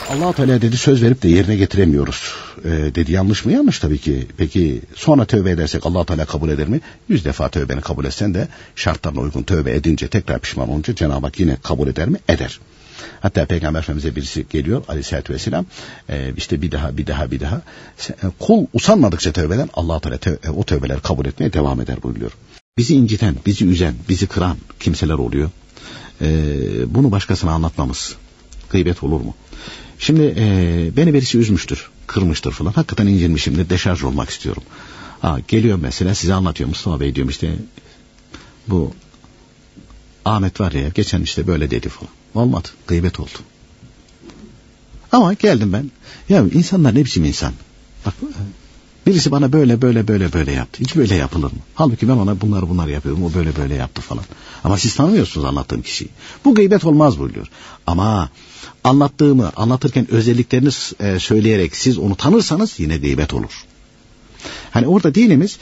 Allah Teala dedi söz verip de yerine getiremiyoruz dedi. Yanlış mı? Yanlış tabii ki. Peki sonra tövbe edersek Allah Teala kabul eder mi? 100 defa tövbeni kabul etsen de şartlarına uygun tövbe edince tekrar pişman olunca Cenab-ı Hak yine kabul eder mi? Eder. Hatta Peygamber Efendimiz'e birisi geliyor aleyhissalatü vesselam, işte bir daha kul usanmadıkça tövbeden Allah Teala o tövbeleri kabul etmeye devam eder buyuruyor. Bizi inciten, bizi üzen, bizi kıran kimseler oluyor. Bunu başkasına anlatmamız gıybet olur mu? Şimdi beni birisi üzmüştür, kırmıştır falan. Hakikaten incinmişimdir, deşarj olmak istiyorum. Geliyor mesela size anlatıyor. Mustafa Bey diyorum işte bu Ahmet var ya geçen işte böyle dedi falan. Olmadı, gıybet oldu. Ama geldim ben. Ya insanlar ne biçim insan? Bak birisi bana böyle yaptı. Hiç böyle yapılır mı? Halbuki ben ona bunlar yapıyorum. O böyle yaptı falan. Ama siz tanımıyorsunuz anlattığım kişiyi. Bu gıybet olmaz buyuruyor. Ama anlatırken özelliklerini söyleyerek siz onu tanırsanız yine gıybet olur. Hani orada dinimiz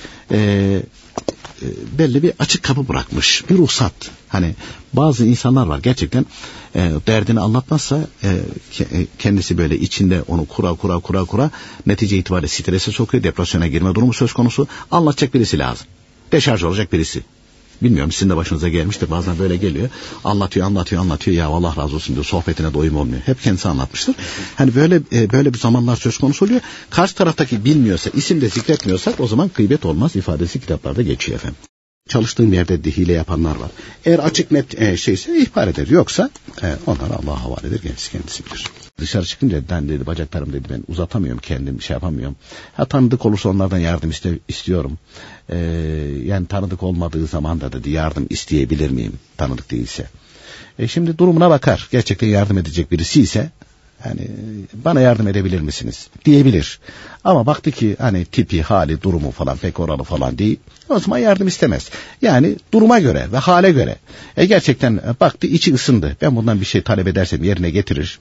belli bir açık kapı bırakmış. Bir ruhsat. Hani bazı insanlar var gerçekten derdini anlatmazsa kendisi böyle içinde onu kura netice itibariyle strese sokuyor. Depresyona girme durumu söz konusu. Anlatacak birisi lazım. Deşarj olacak birisi. Bilmiyorum sizin de başınıza gelmiştir. Bazen böyle geliyor. Anlatıyor. Ya Allah razı olsun diyor. Sohbetine doyum olmuyor. Hep kendisi anlatmıştır. Hani böyle bir zamanlar söz konusu oluyor. Karşı taraftaki bilmiyorsa, isim de zikretmiyorsak o zaman gıybet olmaz ifadesi kitaplarda geçiyor efendim. Çalıştığım yerde de hile yapanlar var. Eğer açık net şeyse ihbar eder. Yoksa onları Allah'a havale eder. Kendisi bilir. Dışarı çıkınca ben dedi bacaklarım dedi ben uzatamıyorum kendim şey yapamıyorum. Tanıdık olursa onlardan yardım istiyorum. Yani tanıdık olmadığı zaman da dedi yardım isteyebilir miyim tanıdık değilse. Şimdi durumuna bakar. Gerçekten yardım edecek birisi ise hani bana yardım edebilir misiniz diyebilir. Ama baktı ki hani tipi, hali, durumu falan pek oralı falan değil. O zaman yardım istemez. Yani duruma göre ve hale göre. Gerçekten baktı içi ısındı. Ben bundan bir şey talep edersem yerine getirir.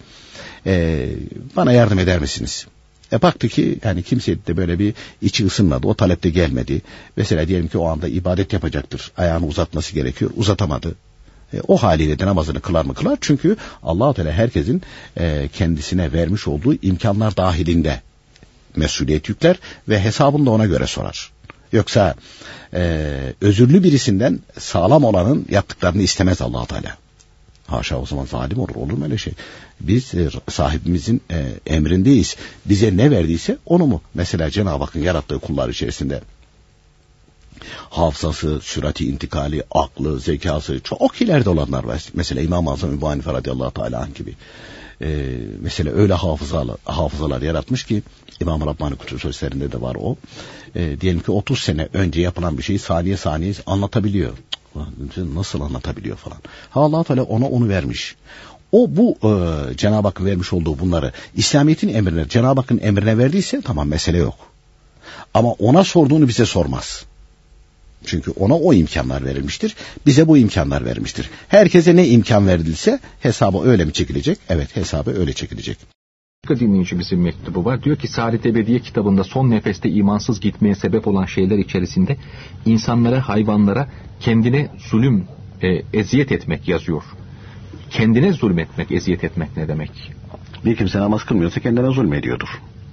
Bana yardım eder misiniz? Baktı ki yani kimse de böyle bir içi ısınmadı. O talepte gelmedi. Mesela diyelim ki o anda ibadet yapacaktır. Ayağını uzatması gerekiyor. Uzatamadı. O haliyle de namazını kılar mı? Kılar. Çünkü Allah-u Teala herkesin kendisine vermiş olduğu imkanlar dahilinde mesuliyet yükler ve hesabını da ona göre sorar. Yoksa özürlü birisinden sağlam olanın yaptıklarını istemez Allah-u Teala. Haşa o zaman zalim olur mu öyle şey? Biz sahibimizin emrindeyiz. Bize ne verdiyse onu mu? Mesela Cenab-ı Hakk'ın yarattığı kullar içerisinde hafızası, sürati intikali, aklı, zekası çok ileride olanlar var. Mesela İmam-ı Azam Ebu Hanife radıyallahu teala anh gibi. Mesela öyle hafızalar yaratmış ki İmam-ı Rabbani Kutup Sözlerinde de var o. Diyelim ki 30 sene önce yapılan bir şeyi saniye anlatabiliyor. Nasıl anlatabiliyor falan. Allah Teala ona onu vermiş. Bu Cenab-ı Hakk'ın vermiş olduğu bunları İslamiyet'in emrine, Cenab-ı Hakk'ın emrine verdiyse tamam mesele yok. Ama ona sorduğunu bize sormaz. Çünkü ona o imkanlar verilmiştir. Bize bu imkanlar verilmiştir. Herkese ne imkan verilse hesabı öyle mi çekilecek? Evet, hesabı öyle çekilecek. Dinleyicimizin mektubu var. Diyor ki Saadet Ebediye kitabında son nefeste imansız gitmeye sebep olan şeyler içerisinde insanlara, hayvanlara kendine zulüm, eziyet etmek yazıyor. Kendine zulmetmek, eziyet etmek ne demek? Bir kimse namaz kılmıyorsa kendine zulmediyordur.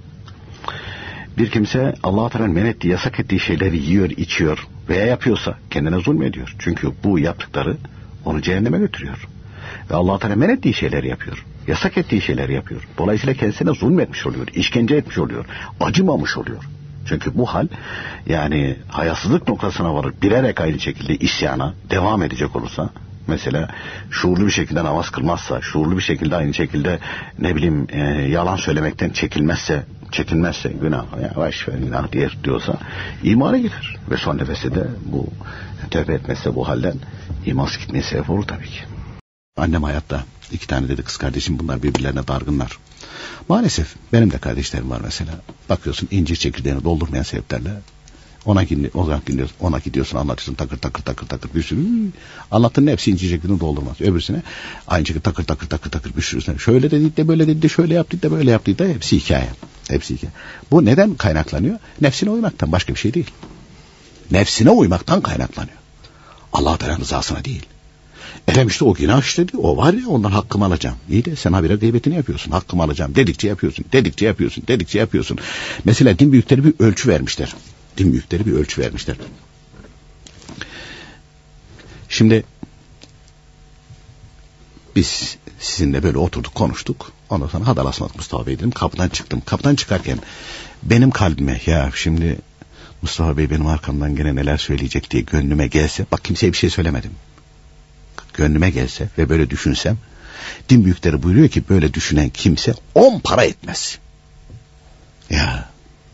Bir kimse Allah-u Teala'nın men ettiği, yasak ettiği şeyleri yiyor, içiyor veya yapıyorsa kendine zulmediyor. Çünkü bu yaptıkları onu cehenneme götürüyor. Ve Allah-u Teala men ettiği şeyleri yapıyor. Yasak ettiği şeyleri yapıyor. Dolayısıyla kendisine zulmetmiş oluyor, işkence etmiş oluyor, acımamış oluyor. Çünkü bu hal yani hayasızlık noktasına varır. Bilerek aynı şekilde isyana devam edecek olursa, mesela şuurlu bir şekilde namaz kılmazsa, şuurlu bir şekilde aynı şekilde yalan söylemekten çekinmezse günah, yavaş ver günah diyorsa imana gider. Ve son nefeste de bu tövbe etmezse bu halden imansız gitmeye sebep olur tabii ki. Annem hayatta. 2 tane dedi kız kardeşim, bunlar birbirlerine dargınlar. Maalesef benim de kardeşlerim var mesela. Bakıyorsun incir çekirdeğini doldurmayan sebeplerle ona gidiyorsun anlatıyorsun takır bir sürü. Anlattığın hepsi incir çekirdeğini doldurmaz. Öbürsüne aynı şekilde takır bir sürü. Şöyle dedi de böyle dedi de şöyle yaptı da böyle yaptı da hepsi hikaye. Bu neden kaynaklanıyor? Nefsine uymaktan, başka bir şey değil. Nefsine uymaktan kaynaklanıyor. Allah-u Teala'nın rızasına değil. Efendim işte o günah işledi. O var ya, ondan hakkımı alacağım. İyi de sen habire gıybetini yapıyorsun. Hakkımı alacağım dedikçe yapıyorsun. Dedikçe yapıyorsun. Dedikçe yapıyorsun. Mesela din büyükleri bir ölçü vermişler. Din büyükleri bir ölçü vermişler. Şimdi biz sizinle böyle oturduk, konuştuk. Ondan sonra hadi Allah'a ısmarladık Mustafa Bey dedim. Kapıdan çıktım. Kapıdan çıkarken benim kalbime ya şimdi Mustafa Bey benim arkamdan gene neler söyleyecek diye gönlüme gelse, bak kimseye bir şey söylemedim. Gönlüme gelse ve böyle düşünsem, din büyükleri buyuruyor ki böyle düşünen kimse 10 para etmez. Ya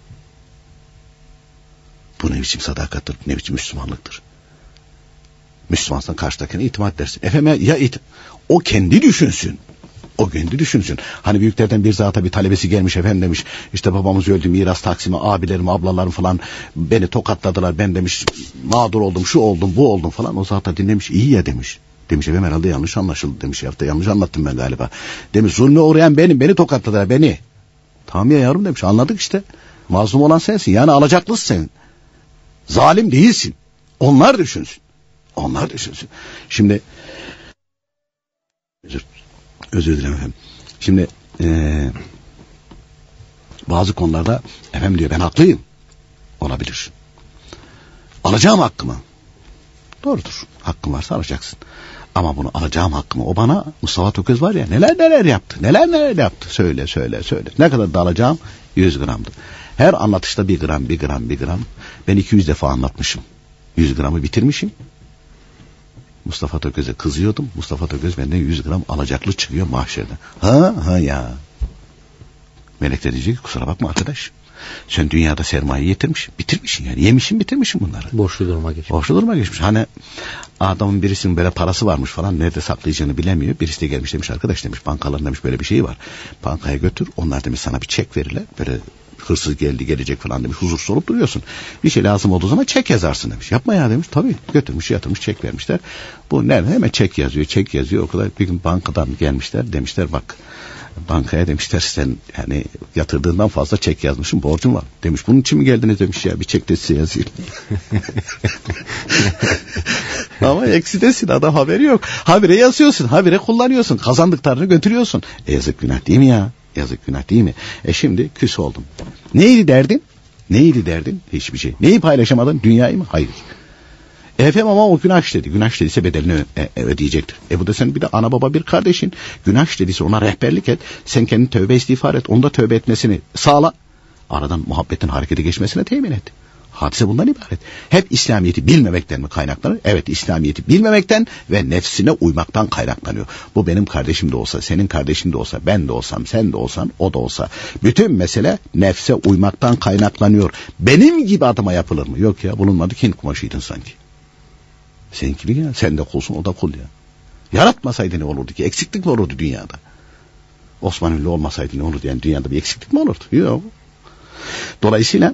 bu ne biçim sadakattır, ne biçim Müslümanlıktır. Müslümansan karşıdakine itimat dersin. Efendim ya o kendi düşünsün. O kendi düşünsün. Hani büyüklerden bir zata bir talebesi gelmiş, efendim demiş, işte babamız öldü, miras taksimi, abilerim, ablalarım falan beni tokatladılar, ben demiş mağdur oldum, şu oldum, bu oldum falan. O zata dinlemiş, iyi ya demiş. Demiş efendim herhalde yanlış anlaşıldı demiş, ya da yanlış anlattım ben galiba. Demiş zulme uğrayan benim, beni tokatladılar, beni. Tamam ya yavrum demiş, anladık işte. Mazlum olan sensin, yani alacaklısın sen. Zalim değilsin. Onlar düşünsün. Onlar düşünsün. Şimdi özür dilerim efendim. Şimdi bazı konularda efendim diyor ben haklıyım. Olabilir. Alacağım hakkımı. Doğrudur. Hakkım varsa alacaksın. Ama bunu alacağım hakkımı. O bana Mustafa Tököz var ya neler yaptı. Neler yaptı. Söyle. Ne kadar da alacağım? 100 gramdı. Her anlatışta 1 gram. Ben 200 defa anlatmışım. 100 gramı bitirmişim. Mustafa Tököz'e kızıyordum. Mustafa Tököz benden 100 gram alacaklı çıkıyor mahşerde. Ha ya. Melek de diyecek kusura bakma arkadaş. Sen dünyada sermaye bitirmişsin yani. Yemişsin bitirmişsin bunları. Borçlu duruma geçmiş. Hani adamın birisinin böyle parası varmış falan, nerede saklayacağını bilemiyor. Birisi de gelmiş demiş arkadaş demiş bankaların demiş böyle bir şey var. Bankaya götür, onlar demiş sana bir çek verirler. Böyle hırsız gelecek falan demiş, huzursuz olup duruyorsun. Bir şey lazım olduğu zaman çek yazarsın demiş. Yapma ya demiş. Tabii götürmüş yatırmış, çek vermişler. Bu nerede? Hemen çek yazıyor. O kadar bir gün bankadan gelmişler, demişler bak bankaya demişler sen yani yatırdığından fazla çek yazmışsın, borcun var. Demiş bunun için mi geldiniz demiş, ya bir çek de size yazayım. Ama eksidesin, adam haberi yok. Habire yazıyorsun, habire kullanıyorsun, kazandıklarını götürüyorsun. Yazık günah değil mi ya? Yazık günah değil mi? Şimdi küs oldum. Neydi derdin? Hiçbir şey. Neyi paylaşamadın? Dünyayı mı? Hayır. Efendim ama o günah işledi. Günah işlediyse bedelini ödeyecektir. Bu da senin bir de ana baba bir kardeşin. Günah işlediyse ona rehberlik et. Sen kendin tövbe istiğfar et. Onu da tövbe etmesini sağla. Aradan muhabbetin harekete geçmesine temin et. Hadise bundan ibaret. Hep İslamiyet'i bilmemekten mi kaynaklanır? Evet, İslamiyet'i bilmemekten ve nefsine uymaktan kaynaklanıyor. Bu benim kardeşim de olsa, senin kardeşin de olsa, ben de olsam, sen de olsan, o da olsa. Bütün mesele nefse uymaktan kaynaklanıyor. Benim gibi adıma yapılır mı? Yok ya, bulunmadı, Hint kumaşıydın sanki. Seninki mi ya? Sen de kulsun, o da kul ya. Yaratmasaydı ne olurdu ki? Eksiklik mi olurdu dünyada? Osmanlı olmasaydı ne olurdu? Yani dünyada bir eksiklik mi olurdu? Yok. Dolayısıyla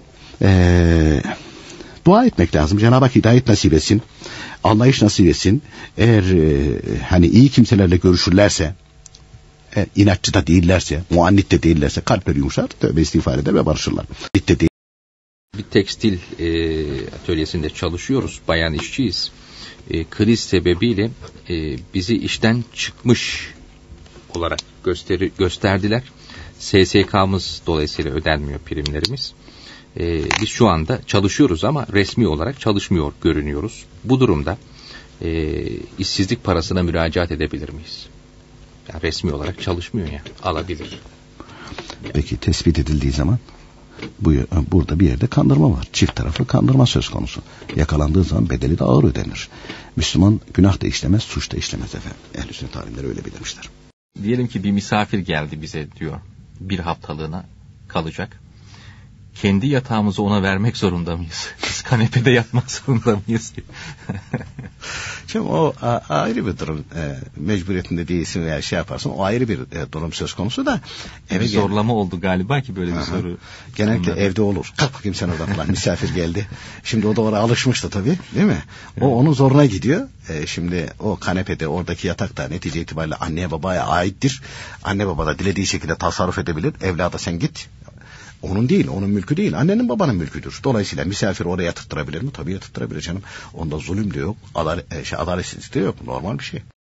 dua etmek lazım. Cenab-ı Hak hidayet nasip etsin. Anlayış nasip etsin. Eğer hani iyi kimselerle görüşürlerse, inatçı da değillerse, muannit de değillerse kalpleri yumuşar, tövbe istiğfar eder ve barışırlar. Bir tekstil atölyesinde çalışıyoruz. Bayan işçiyiz. Kriz sebebiyle bizi işten çıkmış olarak gösterdiler. SSK'mız dolayısıyla ödenmiyor primlerimiz. Biz şu anda çalışıyoruz ama resmi olarak çalışmıyor görünüyoruz. Bu durumda işsizlik parasına müracaat edebilir miyiz? Yani resmi olarak çalışmıyor ya, alabilir. Peki tespit edildiği zaman burada bir yerde kandırma var. Çift taraflı kandırma söz konusu. Yakalandığı zaman bedeli de ağır ödenir. Müslüman günah da işlemez, suç da işlemez efendim. Ehl-i sünnet alimleri öyle bilirmişler. Diyelim ki bir misafir geldi bize diyor. Bir haftalığına kalacak. Kendi yatağımızı ona vermek zorunda mıyız? Biz kanepede yatmak zorunda mıyız? Şimdi o ayrı bir durum. Mecburiyetinde değilsin veya şey yaparsın, o ayrı bir durum söz konusu da. Bir zorlama oldu galiba ki böyle bir soru. Genellikle evde olur. Kalk bakayım sen oradan falan, misafir geldi. Şimdi o da oraya alışmıştı tabii, değil mi? O onun zoruna gidiyor. Şimdi o kanepede, oradaki yatak da netice itibariyle anneye babaya aittir. Anne baba da dilediği şekilde tasarruf edebilir. Evlada sen git. Onun değil, onun mülkü değil. Annenin babanın mülküdür. Dolayısıyla misafir oraya yatırttırabilir mi? Tabii yatırttırabilir canım. Onda zulüm de yok, adaletsizlik de yok. Normal bir şey.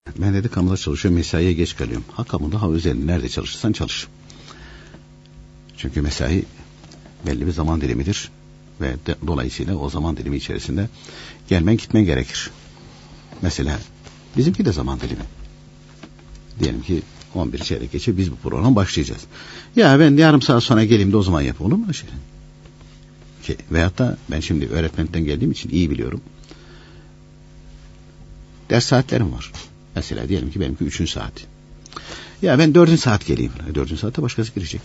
Ben dedi kamuda çalışıyorum, mesaiye geç kalıyorum. Ha kamuda ha özel, nerede çalışırsan çalış. Çünkü mesai belli bir zaman dilimidir ve dolayısıyla o zaman dilimi içerisinde gelmen gitmen gerekir. Mesela bizimki de zaman dilimi. Diyelim ki 11 çeyrek geçe biz bu programa başlayacağız. Ya ben yarım saat sonra geleyim de o zaman yap, olur mu? Veyahut da ben şimdi öğretmenlikten geldiğim için iyi biliyorum. Ders saatlerim var. Mesela diyelim ki benimki 3. saat. Ya ben 4. saat geleyim. 4. saatte başkası girecek.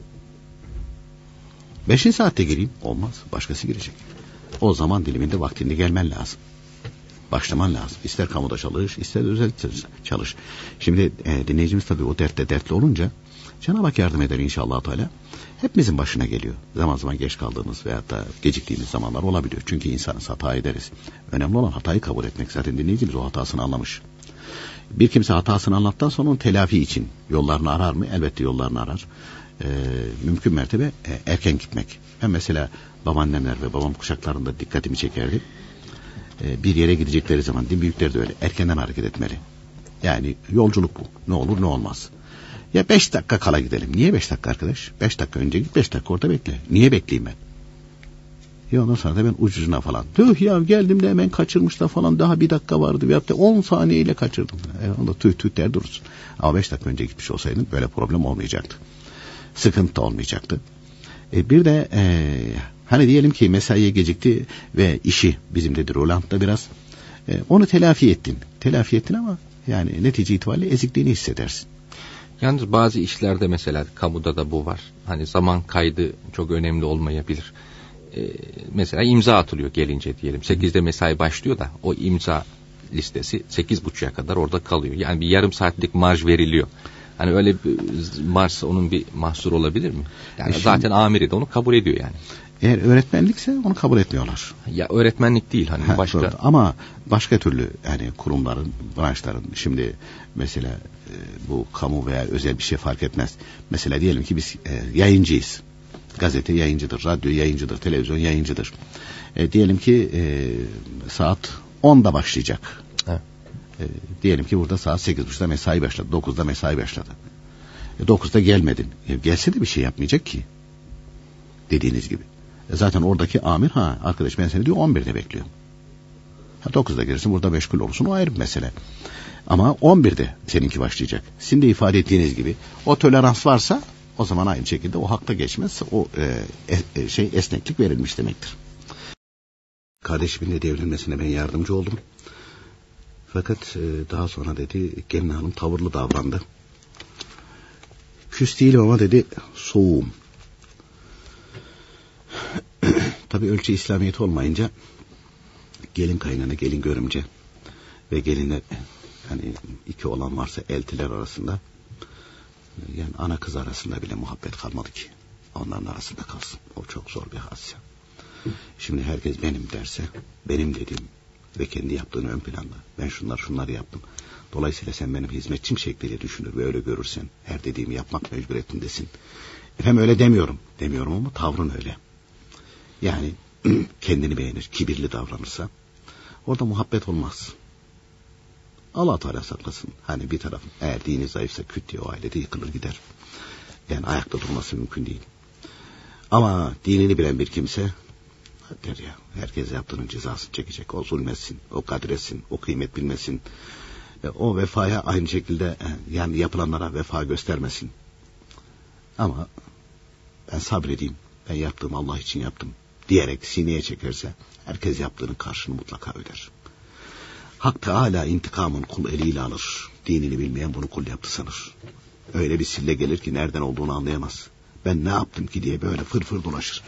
5. saatte geleyim. Olmaz. Başkası girecek. O zaman diliminde vaktinde gelmen lazım. Başlaman lazım. İster kamuda çalış, ister özel çalış. Şimdi dinleyicimiz tabii o dertli olunca Cenab-ı Hak yardım eder inşallah Teala. Hepimizin başına geliyor. Zaman zaman geç kaldığımız veyahut da geciktiğimiz zamanlar olabiliyor. Çünkü insanız, hata ederiz. Önemli olan hatayı kabul etmek. Zaten dinleyicimiz o hatasını anlamış. Bir kimse hatasını anlattıktan sonra onun telafi için yollarını arar mı? Elbette yollarını arar. Mümkün mertebe erken gitmek. Ben mesela babaannemler ve babam kuşaklarında dikkatimi çekerdi. Bir yere gidecekleri zaman, din büyükleri de öyle, erkenden hareket etmeli. Yani yolculuk bu. Ne olur ne olmaz. Ya 5 dakika kala gidelim. Niye 5 dakika arkadaş? 5 dakika önce git, 5 dakika orada bekle. Niye bekleyeyim ben? Ya ondan sonra da ben ucuzuna falan. Tüh ya, geldim de hemen kaçırmış da falan, daha 1 dakika vardı. Veyahut da 10 saniyeyle kaçırdım. Onda tüh der durursun. Ama 5 dakika önce gitmiş olsaydın böyle problem olmayacaktı. Sıkıntı da olmayacaktı. Bir de hani diyelim ki mesaiye gecikti ve işi bizim dedi Roland'da biraz. Onu telafi ettin ama yani netice itibariyle ezikliğini hissedersin. Yalnız bazı işlerde, mesela kamuda da bu var. Hani zaman kaydı çok önemli olmayabilir. Mesela imza atılıyor gelince diyelim. 8'de mesai başlıyor da o imza listesi 8.30'a kadar orada kalıyor. Yani bir yarım saatlik marj veriliyor. Hani öyle bir varsa onun bir mahsur olabilir mi? Yani zaten amiri de onu kabul ediyor yani. Eğer öğretmenlikse onu kabul etmiyorlar. Ya öğretmenlik değil hani başka. Doğru. Ama başka türlü yani kurumların, branşların, şimdi mesela bu kamu veya özel bir şey fark etmez. Mesela diyelim ki biz yayıncıyız. Gazete yayıncıdır, radyo yayıncıdır, televizyon yayıncıdır. Diyelim ki saat 10'da başlayacak. Evet. Diyelim ki burada saat 8.30'da mesai başladı, 9'da mesai başladı. 9'da gelmedin. Gelse de bir şey yapmayacak ki. Dediğiniz gibi. Zaten oradaki amir arkadaş ben seni diyor 11'de bekliyorum. 9'da gelirsin, burada meşgul olursun, o ayrı bir mesele. Ama 11'de seninki başlayacak. Sizin de ifade ettiğiniz gibi o tolerans varsa o zaman aynı şekilde o hakta geçmez, o esneklik verilmiş demektir. Kardeşimin de devrilmesine ben yardımcı oldum. Fakat daha sonra dedi gelin hanım tavırlı davrandı. Küs değilim ama dedi soğuğum. Tabii ölçü İslamiyet olmayınca gelin kaynana, gelin görümce ve gelinler, hani 2 olan varsa eltiler arasında, yani ana kız arasında bile muhabbet kalmadı ki onların arasında kalsın. O çok zor bir hadise. Şimdi herkes benim derse, benim dediğim ve kendi yaptığını ön planda, ben şunları yaptım, dolayısıyla sen benim hizmetçim şekliyle düşünür ve öyle görürsen her dediğimi yapmak mecburiyetindesin. Efendim öyle demiyorum ama tavrın öyle. Yani kendini beğenir, kibirli davranırsa orada muhabbet olmaz. Allah Teala saklasın. Hani bir tarafın eğer dini zayıfsa küt diye o ailede yıkılır gider. Yani ayakta durması mümkün değil. Ama dinini bilen bir kimse der ya, herkes yaptığının cezasını çekecek. O zulmetsin, o kadretsin, o kıymet bilmesin. O vefaya aynı şekilde yani yapılanlara vefa göstermesin. Ama ben sabredeyim, ben yaptığım Allah için yaptım diyerek sineye çekerse herkes yaptığının karşını mutlaka öder. Hak Teâlâ intikamın kul eliyle alır. Dinini bilmeyen bunu kul yaptı sanır. Öyle bir sille gelir ki nereden olduğunu anlayamaz. Ben ne yaptım ki diye böyle fır dolaşır.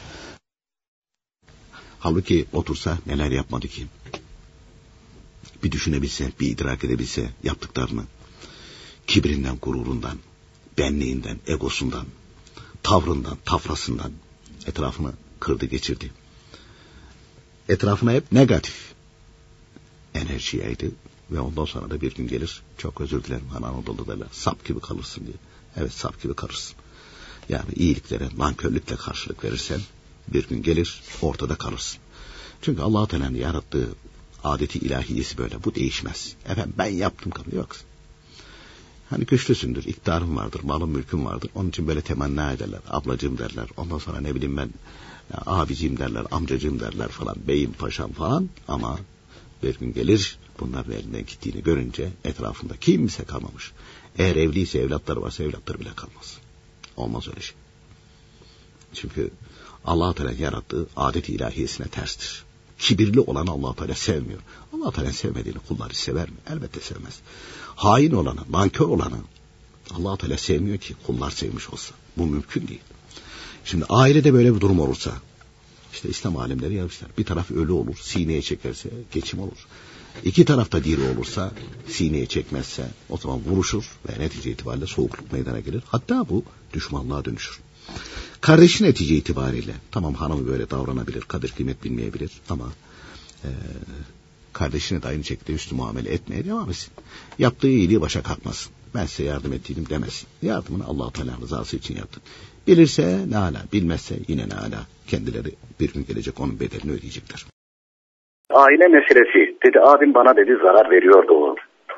Halbuki otursa neler yapmadı ki. Bir düşünebilse, bir idrak edebilse yaptıklarını. Kibrinden, gururundan, benliğinden, egosundan, tavrından, tafrasından etrafını kırdı geçirdi. Etrafına hep negatif enerji yaydı ve ondan sonra da bir gün gelir, çok özür dilerim Anadolu'da derler, sap gibi kalırsın diye. Evet, sap gibi kalırsın. Yani iyiliklere, nankörlükle karşılık verirsen bir gün gelir ortada kalırsın. Çünkü Allah-u Teala'nın yarattığı Adeti ilahiyesi böyle. Bu değişmez. Efendim ben yaptım kabul yok. Hani güçlüsündür, iktidarın vardır, malın mülkün vardır. Onun için böyle temenni ederler. Ablacığım derler. Ondan sonra ne bileyim ben abicim derler, amcacığım derler falan. Beyim, paşam falan. Ama bir gün gelir bunların elinden gittiğini görünce etrafında kimse kalmamış. Eğer evliyse evlatları varsa evlatları bile kalmaz. Olmaz öyle şey. Çünkü Allah-u Teala yarattığı adet-i ilahiyesine terstir. Kibirli olan Allah-u Teala sevmiyor. Allah-u Teala sevmediğini kulları sever mi? Elbette sevmez. Hain olanı, nankör olanı Allah-u Teala sevmiyor ki kullar sevmiş olsa. Bu mümkün değil. Şimdi ailede böyle bir durum olursa, işte İslam alimleri yazmışlar. Bir taraf ölü olur, sineye çekerse geçim olur. İki tarafta diri olursa, sineye çekmezse o zaman vuruşur ve netice itibariyle soğukluk meydana gelir. Hatta bu düşmanlığa dönüşür. Kardeşi netice itibariyle, tamam hanımı böyle davranabilir, kadir kıymet bilmeyebilir ama kardeşine de aynı şekilde üstü muamele etmeye devam etsin. Yaptığı iyiliği başa kalkmasın. Ben size yardım ettiydim demesin. Yardımını Allah-u Teala rızası için yaptın. Bilirse ne ala, bilmezse yine ne ala. Kendileri bir gün gelecek onun bedelini ödeyecekler. Aile meselesi. Dedi abim bana dedi zarar veriyordu o.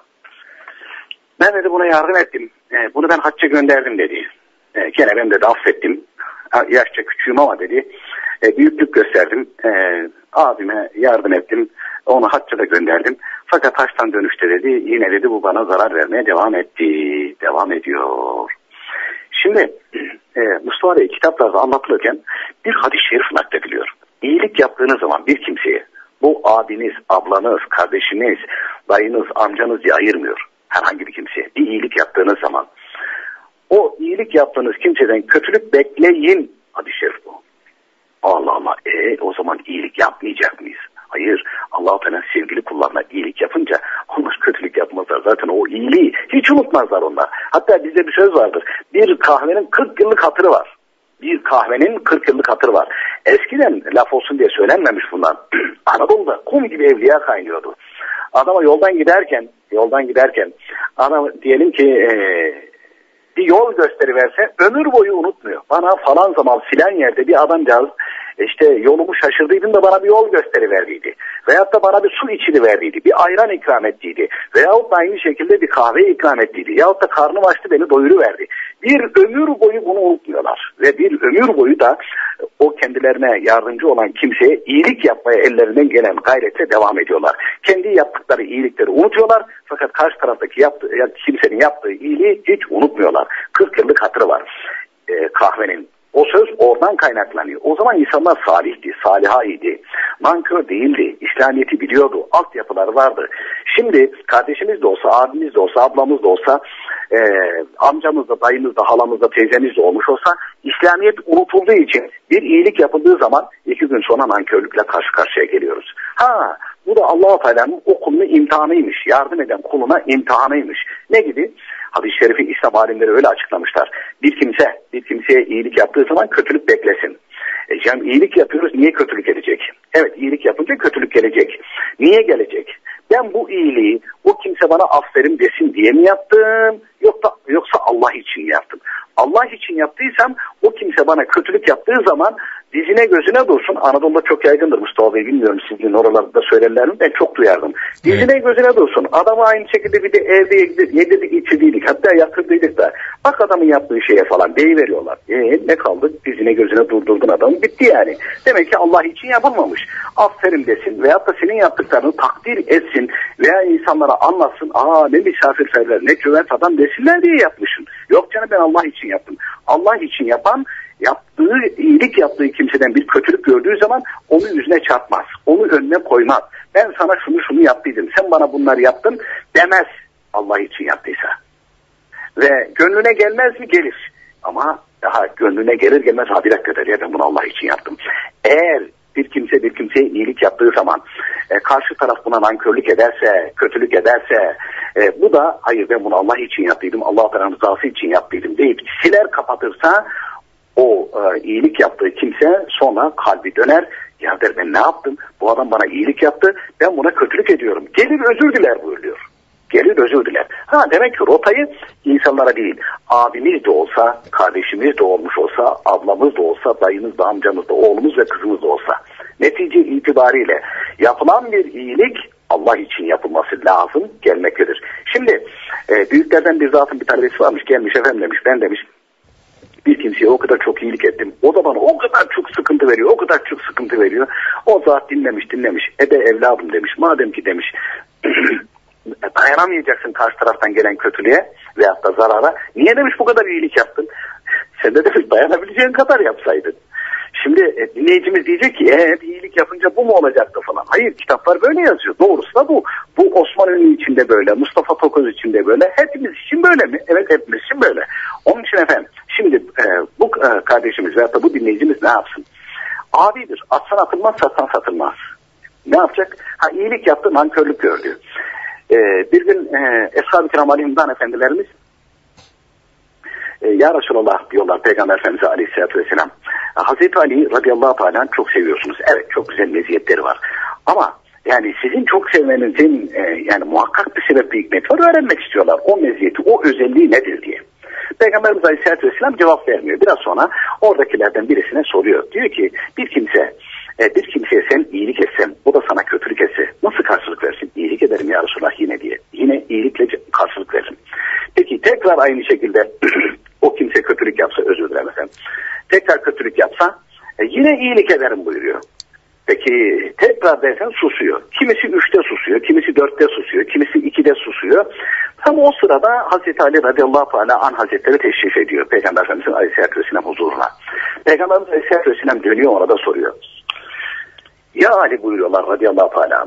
Ben dedi buna yardım ettim. Bunu ben hacca gönderdim dedi. Gene ben de affettim. Yaşça küçüğüm ama dedi. Büyüklük gösterdim. Abime yardım ettim. Onu hacca da gönderdim. Fakat haçtan dönüşte dedi yine dedi bu bana zarar vermeye devam etti. Devam ediyor. Şimdi Mustafa Bey kitaplarda anlatılırken bir hadis-i şerif naklediliyor. İyilik yaptığınız zaman bir kimseye bu abiniz, ablanız, kardeşiniz, dayınız, amcanız diye ayırmıyor. Herhangi bir kimseye bir iyilik yaptığınız zaman o iyilik yaptığınız kimseden kötülük bekleyin. Hadis-i şerif bu. Allah Allah. O zaman iyilik yapmayacak mıyız? Hayır. Allah-u Teala sevgili kullarına iyilik yapınca onlar kötülük yapmazlar. Zaten o iyiliği hiç unutmazlar onlar. Hatta bizde bir söz vardır. Bir kahvenin 40 yıllık hatırı var. Bir kahvenin 40 yıllık hatırı var. Eskiden laf olsun diye söylenmemiş bunlar. Anadolu'da kum gibi evliya kaynıyordu. Adama yoldan giderken adam diyelim ki bir yol gösteriverse ömür boyu unutmuyor. Bana falan zaman filan yerde bir adamcağız işte yolumu şaşırdıydım da bana bir yol gösteriverdiydi. Veyahut da bana bir su içiriverdiydi. Bir ayran ikram ettiydi. Veyahut da aynı şekilde bir kahve ikram ettiydi. Yahut da karnım açtı beni doyuruverdi. Bir ömür boyu bunu unutmuyorlar. Ve bir ömür boyu da o kendilerine yardımcı olan kimseye iyilik yapmaya ellerinden gelen gayretle devam ediyorlar. Kendi yaptıkları iyilikleri unutuyorlar. Fakat karşı taraftaki kimsenin yaptığı iyiliği hiç unutmuyorlar. 40 yıllık hatırı var kahvenin. O söz oradan kaynaklanıyor. O zaman insanlar salihti, salihaydı. Nankör değildi. İslamiyet'i biliyordu. Altyapıları vardı. Şimdi kardeşimiz de olsa, abimiz de olsa, ablamız da olsa, amcamız da, dayımız da, halamız da, teyzemiz de olmuş olsa İslamiyet unutulduğu için bir iyilik yapıldığı zaman 2 gün sonra nankörlükle karşı karşıya geliyoruz. Bu da Allah-u Teala'nın o kulunu imtihanıymış. Yardım eden kuluna imtihanıymış. Ne gibi? Hadis-i şerifi İslam alimleri öyle açıklamışlar. Bir kimseye iyilik yaptığı zaman kötülük beklesin. Yani iyilik yapıyoruz, niye kötülük edecek? Evet, iyilik yapınca kötülük gelecek. Niye gelecek? Ben bu iyiliği o kimse bana aferin desin diye mi yaptım? Yoksa Allah için yaptım. Allah için yaptıysam o kimse bana kötülük yaptığı zaman dizine gözüne dursun. Anadolu'da çok yaygındır Mustafa Bey. Bilmiyorum sizin oralarda söylerler mi? Ben çok duyardım. Dizine gözüne dursun. Adamı aynı şekilde bir de evde yedirdik içirdiydik. Hatta yakırdıydık da. Bak adamın yaptığı şeye falan deyiveriyorlar. Ne kaldı? Dizine gözüne durdurdun adamı. Bitti yani. Demek ki Allah için yapılmamış. Aferin desin veyahut da senin yaptıklarını takdir etsin veya insanlara anlatsın. Ne misafirperver, ne cömert adam desinler diye yapmışsın. Yok canım ben Allah için yaptım. Allah için yapan iyilik yaptığı kimseden bir kötülük gördüğü zaman onu yüzüne çarpmaz. Onu önüne koymaz. Ben sana şunu yaptıydım. Sen bana bunları yaptın demez Allah için yaptıysa. Ve gönlüne gelmez mi? Gelir. Ama daha gönlüne gelir gelmez bir dakika der ya ben bunu Allah için yaptım. Eğer bir kimseye iyilik yaptığı zaman karşı taraf buna nankörlük ederse, kötülük ederse bu da hayır ben bunu Allah için yaptıydım, Allah Teala'nın rızası için yaptıydım deyip siler kapatırsa o iyilik yaptığı kimse sonra kalbi döner. Ya der ben ne yaptım? Bu adam bana iyilik yaptı. Ben buna kötülük ediyorum. Gelir özür diler buyuruyor. Gelir özür diler. Demek ki rotayı insanlara değil, abimiz de olsa, kardeşimiz de olmuş olsa, ablamız da olsa, dayımız da, amcamız da, oğlumuz ve kızımız da olsa, netice itibariyle Yapılan bir iyilik Allah için yapılması lazım gelmektedir. Şimdi büyüklerden bir zatın bir talebesi varmış, gelmiş, efendim demiş, ben demiş bir kimseye o kadar çok iyilik ettim. O da bana o kadar çok sıkıntı veriyor, o kadar çok sıkıntı veriyor. O zat dinlemiş. Evladım demiş, madem ki demiş dayanamayacaksın karşı taraftan gelen kötülüğe veyahut da zarara. Niye demiş bu kadar iyilik yaptın? Sen de demiş dayanabileceğin kadar yapsaydın. Şimdi dinleyicimiz diyecek ki bir iyilik yapınca bu mu olacaktı falan. Hayır, kitaplar böyle yazıyor. Doğrusu da bu. Bu Osman Ünlü için de böyle, Mustafa Tokoz için de böyle, hepimiz için böyle mi? Evet, hepimiz için böyle. Onun için efendim şimdi bu kardeşimiz veyahut da bu dinleyicimiz ne yapsın? Abidir. Atsan atılmaz, satsan satılmaz. Ne yapacak? İyilik yaptı, nankörlük gördü. Bir gün Eshab-ı Kiram Aleyhimdan efendilerimiz Ya Resulallah diyorlar Peygamber Efendimiz Aleyhisselatü Vesselam. Hazreti Ali radıyallahu anh çok seviyorsunuz. Evet, çok güzel meziyetleri var. Ama yani sizin çok sevmenizin yani muhakkak bir sebep, bir hikmet var, öğrenmek istiyorlar. O meziyeti, o özelliği nedir diye. Peygamberimiz Aleyhisselatü Vesselam cevap vermiyor. Biraz sonra oradakilerden birisine soruyor. Diyor ki bir kimseye sen iyilik etsen, o da sana kötülük etse nasıl karşılık versin? İyilik ederim ya Resulallah yine diye. Yine iyilikle karşılık veririm. Peki tekrar aynı şekilde o kimse kötülük yapsa, özür dilerim efendim, tekrar kötülük yapsa yine iyilik ederim buyuruyor. Peki tekrar dersen susuyor. Kimisi 3'te susuyor, kimisi 4'te susuyor, kimisi 2'de susuyor. Tam o sırada Hazreti Ali radıyallahu anh hazretleri teşrif ediyor Peygamber Efendimiz'in Aleyhisselatü Vesselam huzuruna. Peygamberimiz Aleyhisselatü Vesselam dönüyor, ona da soruyor. Ya Ali buyuruyorlar radıyallahu anh,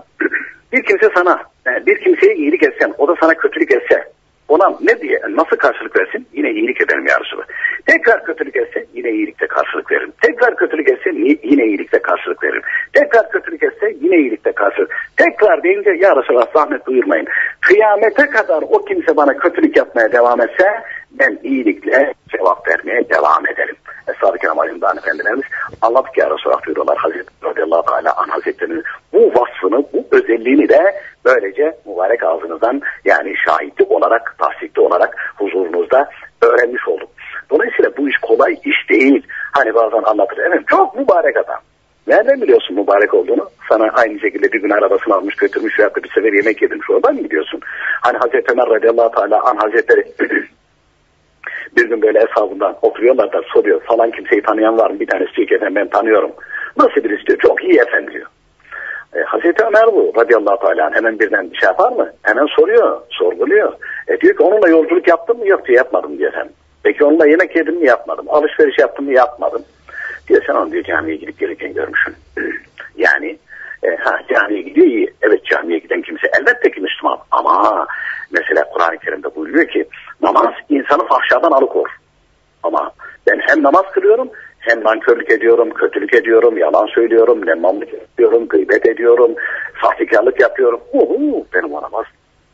bir kimseye iyilik etsen, o da sana kötülük etse, ona ne diye, nasıl karşılık versin? Yine iyilik ederim ya Resulallah. Tekrar kötülük etse yine iyilikte karşılık veririm. Tekrar kötülük etse yine iyilikte karşılık veririm. Tekrar kötülük etse yine iyilikte karşılık. Tekrar deyince ya Resulallah zahmet buyurmayın. Kıyamete kadar o kimse bana kötülük yapmaya devam etse ben iyilikle cevap vermeye devam ederim. Eshab-ı Kiram Aleyhimdan efendilerimiz anlattık ya Resulallah diyorlar Hazreti radıyallahu anh hazretlerinin bu vasfını, bu özelliğini de böylece mübarek ağzınızdan yani şahitlik olarak, tasdikli olarak huzurunuzda öğrenmiş olduk. Dolayısıyla bu iş kolay iş değil. Hani bazen anlatır. Evet, çok mübarek adam. Nereden biliyorsun mübarek olduğunu? Sana aynı şekilde bir gün arabasını almış götürmüş veyahut da bir sefer yemek yedirmiş. Oradan mı biliyorsun? Hani Hazreti Ömer radıyallahu anh hazretleri bir gün böyle hesabından oturuyorlar da soruyor. Falan kimseyi tanıyan var mı? Bir tanesi diyor ki efendim ben tanıyorum. Nasıl birisi diyor? Çok iyi efendim diyor. Hazreti Ömer bu radıyallahu anh hemen birden bir şey yapar mı? Hemen soruyor, sorguluyor. Diyor ki onunla yolculuk yaptın mı? Yok diyor, yapmadım diyor efendim. Peki onunla yemek yedim mi? Yapmadım. Alışveriş yaptım mı? Yapmadım. Diyor sen onu diyor camiye gidip gelirken görmüşsün. Yani camiye gidiyor iyi. Evet, camiye giden kimse elbette ki Müslüman. Ama mesela Kur'an-ı Kerim'de buyuruyor ki namaz insanı fahşadan alıkor. Ama ben hem namaz kılıyorum, hem nankörlük ediyorum, kötülük ediyorum, yalan söylüyorum, nemmamlık ediyorum, gıybet ediyorum, sahtekarlık yapıyorum. Benim o namaz.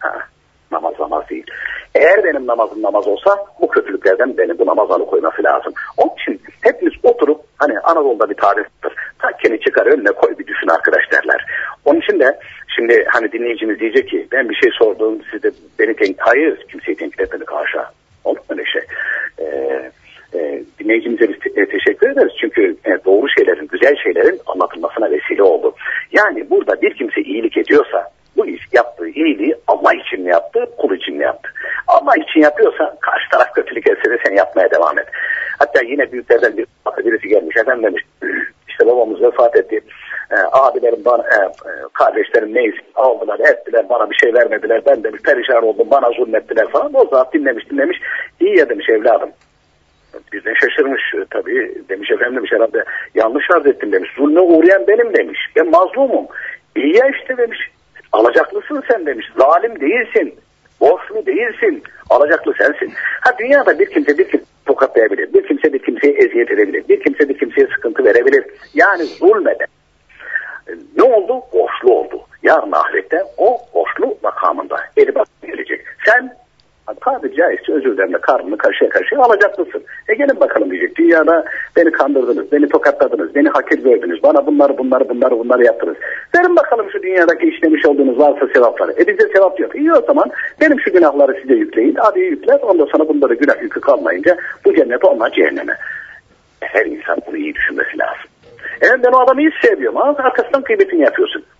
Namaz değil. Eğer benim namazım namaz olsa bu kötülüklerden beni bu namaz alıkoyması lazım. Onun için hepimiz oturup hani Anadolu'da bir tariftir. Takkeni çıkar önüne koy bir düşün arkadaş derler. Onun için de şimdi hani dinleyicimiz diyecek ki ben bir şey sordum siz de beni hayır kimseyi tenkit etmedik haşa. Olur mu öyle şey? Dinleyicimize biz teşekkür ederiz. Çünkü doğru şeylerin, güzel şeylerin anlatılmasına vesile oldu. Yani burada bir kimse iyilik ediyorsa bu iş yaptığı iyiliği Allah için mi yaptı, kul için mi yaptı? Allah için yapıyorsa karşı taraf kötülük etse de sen yapmaya devam et. Hatta yine büyüklerden birisi gelmiş efendim demiş işte babamız vefat etti. Abilerim bana, kardeşlerim neyse aldılar ettiler bana bir şey vermediler. Ben demiş perişan oldum bana zulmettiler falan. O zat dinlemiş. İyi ya demiş evladım. Bizden şaşırmış tabii demiş efendim demiş herhalde yanlış arz ettim demiş. Zulme uğrayan benim demiş. Ben mazlumum. İyi ya işte demiş. Alacaklısın sen demiş. Zalim değilsin. Borçlu değilsin. Alacaklı sensin. Dünyada bir kimse tokatlayabilir. Bir kimse bir kimseye eziyet edebilir. Bir kimse bir kimseye sıkıntı verebilir. Yani zulmeden. Ne oldu? Borçlu oldu. Yarın ahirette o borçlu makamında. Eli bak gelecek. Sen tabiri caizse özür dilerim karnını karşıya alacaklısın. Gelin bakalım diyecek. Dünyada beni kandırdınız, beni tokatladınız, beni hakir gördünüz. Bana bunları yaptınız. Verin bakalım şu dünyadaki işlemiş olduğunuz varsa sevapları. Bizde sevap yok. İyi o zaman benim şu günahları size yükleyin. Adi'yi yükler. Ondan sonra bunları günah yükü kalmayınca bu cennete onlar cehenneme. Her insan bunu iyi düşünmesi lazım. Ben o adamı hiç sevmiyorum ama arkasından kıymetini yapıyorsun.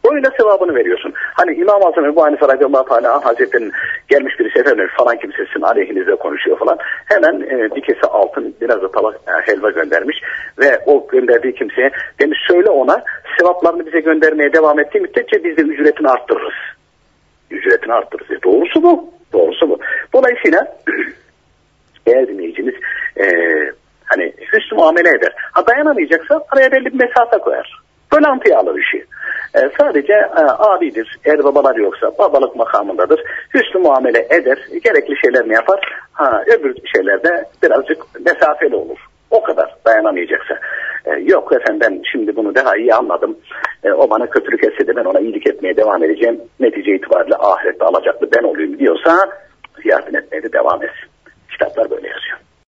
Öyle sevabını veriyorsun. Hani İmam-ı Azam Ebu Hanife radıyallahu teala Hazretleri'nin gelmiş birisi efendim falan kimsesin aleyhinize konuşuyor falan. Hemen bir kese altın biraz da tabak helva göndermiş ve o gönderdiği kimseye demiş söyle ona sevaplarını bize göndermeye devam ettiği müddetçe biz de ücretini arttırırız. Ücretini arttırırız. Doğrusu bu. Doğrusu bu. Dolayısıyla eğer dinleyicimiz hani hüsnü muamele eder. Ha dayanamayacaksa araya belli bir mesafe koyar. Rölantiye alır işi. Sadece abidir. Eğer babalar yoksa babalık makamındadır. Hüsnü muamele eder. Gerekli şeylerini yapar. Öbür şeylerde birazcık mesafeli olur. O kadar dayanamayacaksa. Yok efendim ben şimdi bunu daha iyi anladım. O bana kötülük etse de ben ona iyilik etmeye devam edeceğim. Netice itibariyle ahirette alacaklı ben olayım diyorsa yardım etmeye de devam etsin. Kitaplar böyle yazıyor.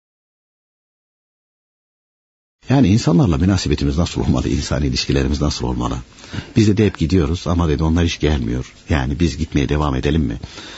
Yani insanlarla münasebetimiz nasıl olmalı, insani ilişkilerimiz nasıl olmalı? Biz de hep gidiyoruz ama dedi onlar hiç gelmiyor. Yani biz gitmeye devam edelim mi?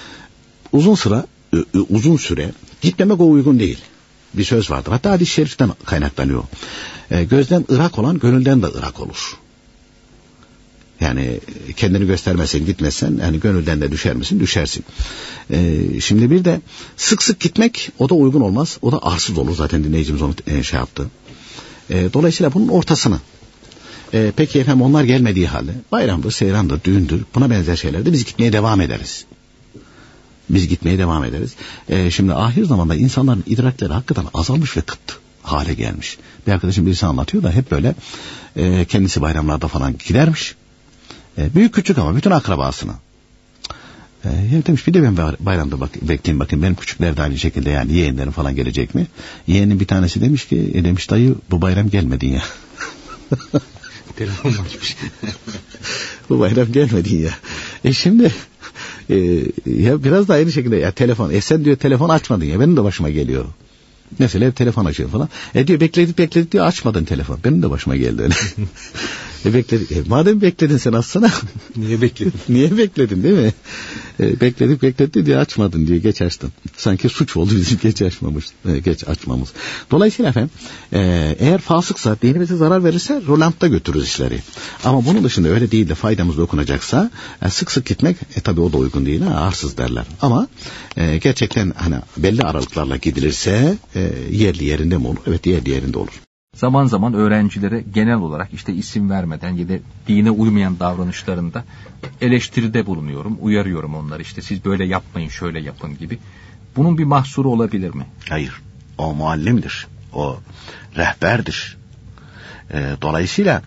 Uzun süre gitmemek o uygun değil. Bir söz vardır. Hatta hadis-i şeriften kaynaklanıyor. Gözden ırak olan gönülden de ırak olur. Yani kendini göstermezsen gitmezsen yani gönülden de düşer misin? Düşersin. Şimdi bir de sık sık gitmek o da uygun olmaz. O da arsız olur. Zaten dinleyicimiz onu şey yaptı. Dolayısıyla bunun ortasını. Peki efendim onlar gelmediği halde bayramdır, seyrandır, düğündür buna benzer şeylerde biz gitmeye devam ederiz. Biz gitmeye devam ederiz. Şimdi ahir zamanda insanların idrakleri hakikaten azalmış ve kıt hale gelmiş. Bir arkadaşım birisi anlatıyor da hep böyle kendisi bayramlarda falan gidermiş. Büyük küçük ama bütün akrabasını. Ya demiş bir de ben bayramda bekleyeyim bakayım benim küçükler de aynı şekilde yani yeğenlerim falan gelecek mi? Yeğenin bir tanesi demiş ki demiş dayı bu bayram gelmedin ya. Telefon açmış. Bu bayram gelmedin ya. Şimdi ya biraz da aynı şekilde ya telefon sen diyor telefon açmadın ya benim de başıma geliyor. Mesela telefon açıyor falan. Diyor bekledik diyor açmadın telefon. Benim de başıma geldi öyle. Madem bekledin sen açsana. Niye bekledin? Niye bekledin değil mi? Bekledik diye açmadın diye geç açtın. Sanki suç oldu bizim geç açmamız. Dolayısıyla efendim eğer fasıksa dinimize zarar verirse rolantta götürürüz işleri. Ama bunun dışında öyle değil de faydamız dokunacaksa sık sık gitmek tabii o da uygun değil. Arsız derler. Ama gerçekten hani belli aralıklarla gidilirse yerli yerinde mi olur? Evet yerli yerinde olur. Zaman zaman öğrencilere genel olarak işte isim vermeden ya da dine uymayan davranışlarında eleştiride bulunuyorum, uyarıyorum onları işte siz böyle yapmayın, şöyle yapın gibi. Bunun bir mahsuru olabilir mi? Hayır. O muallimdir. O rehberdir. Dolayısıyla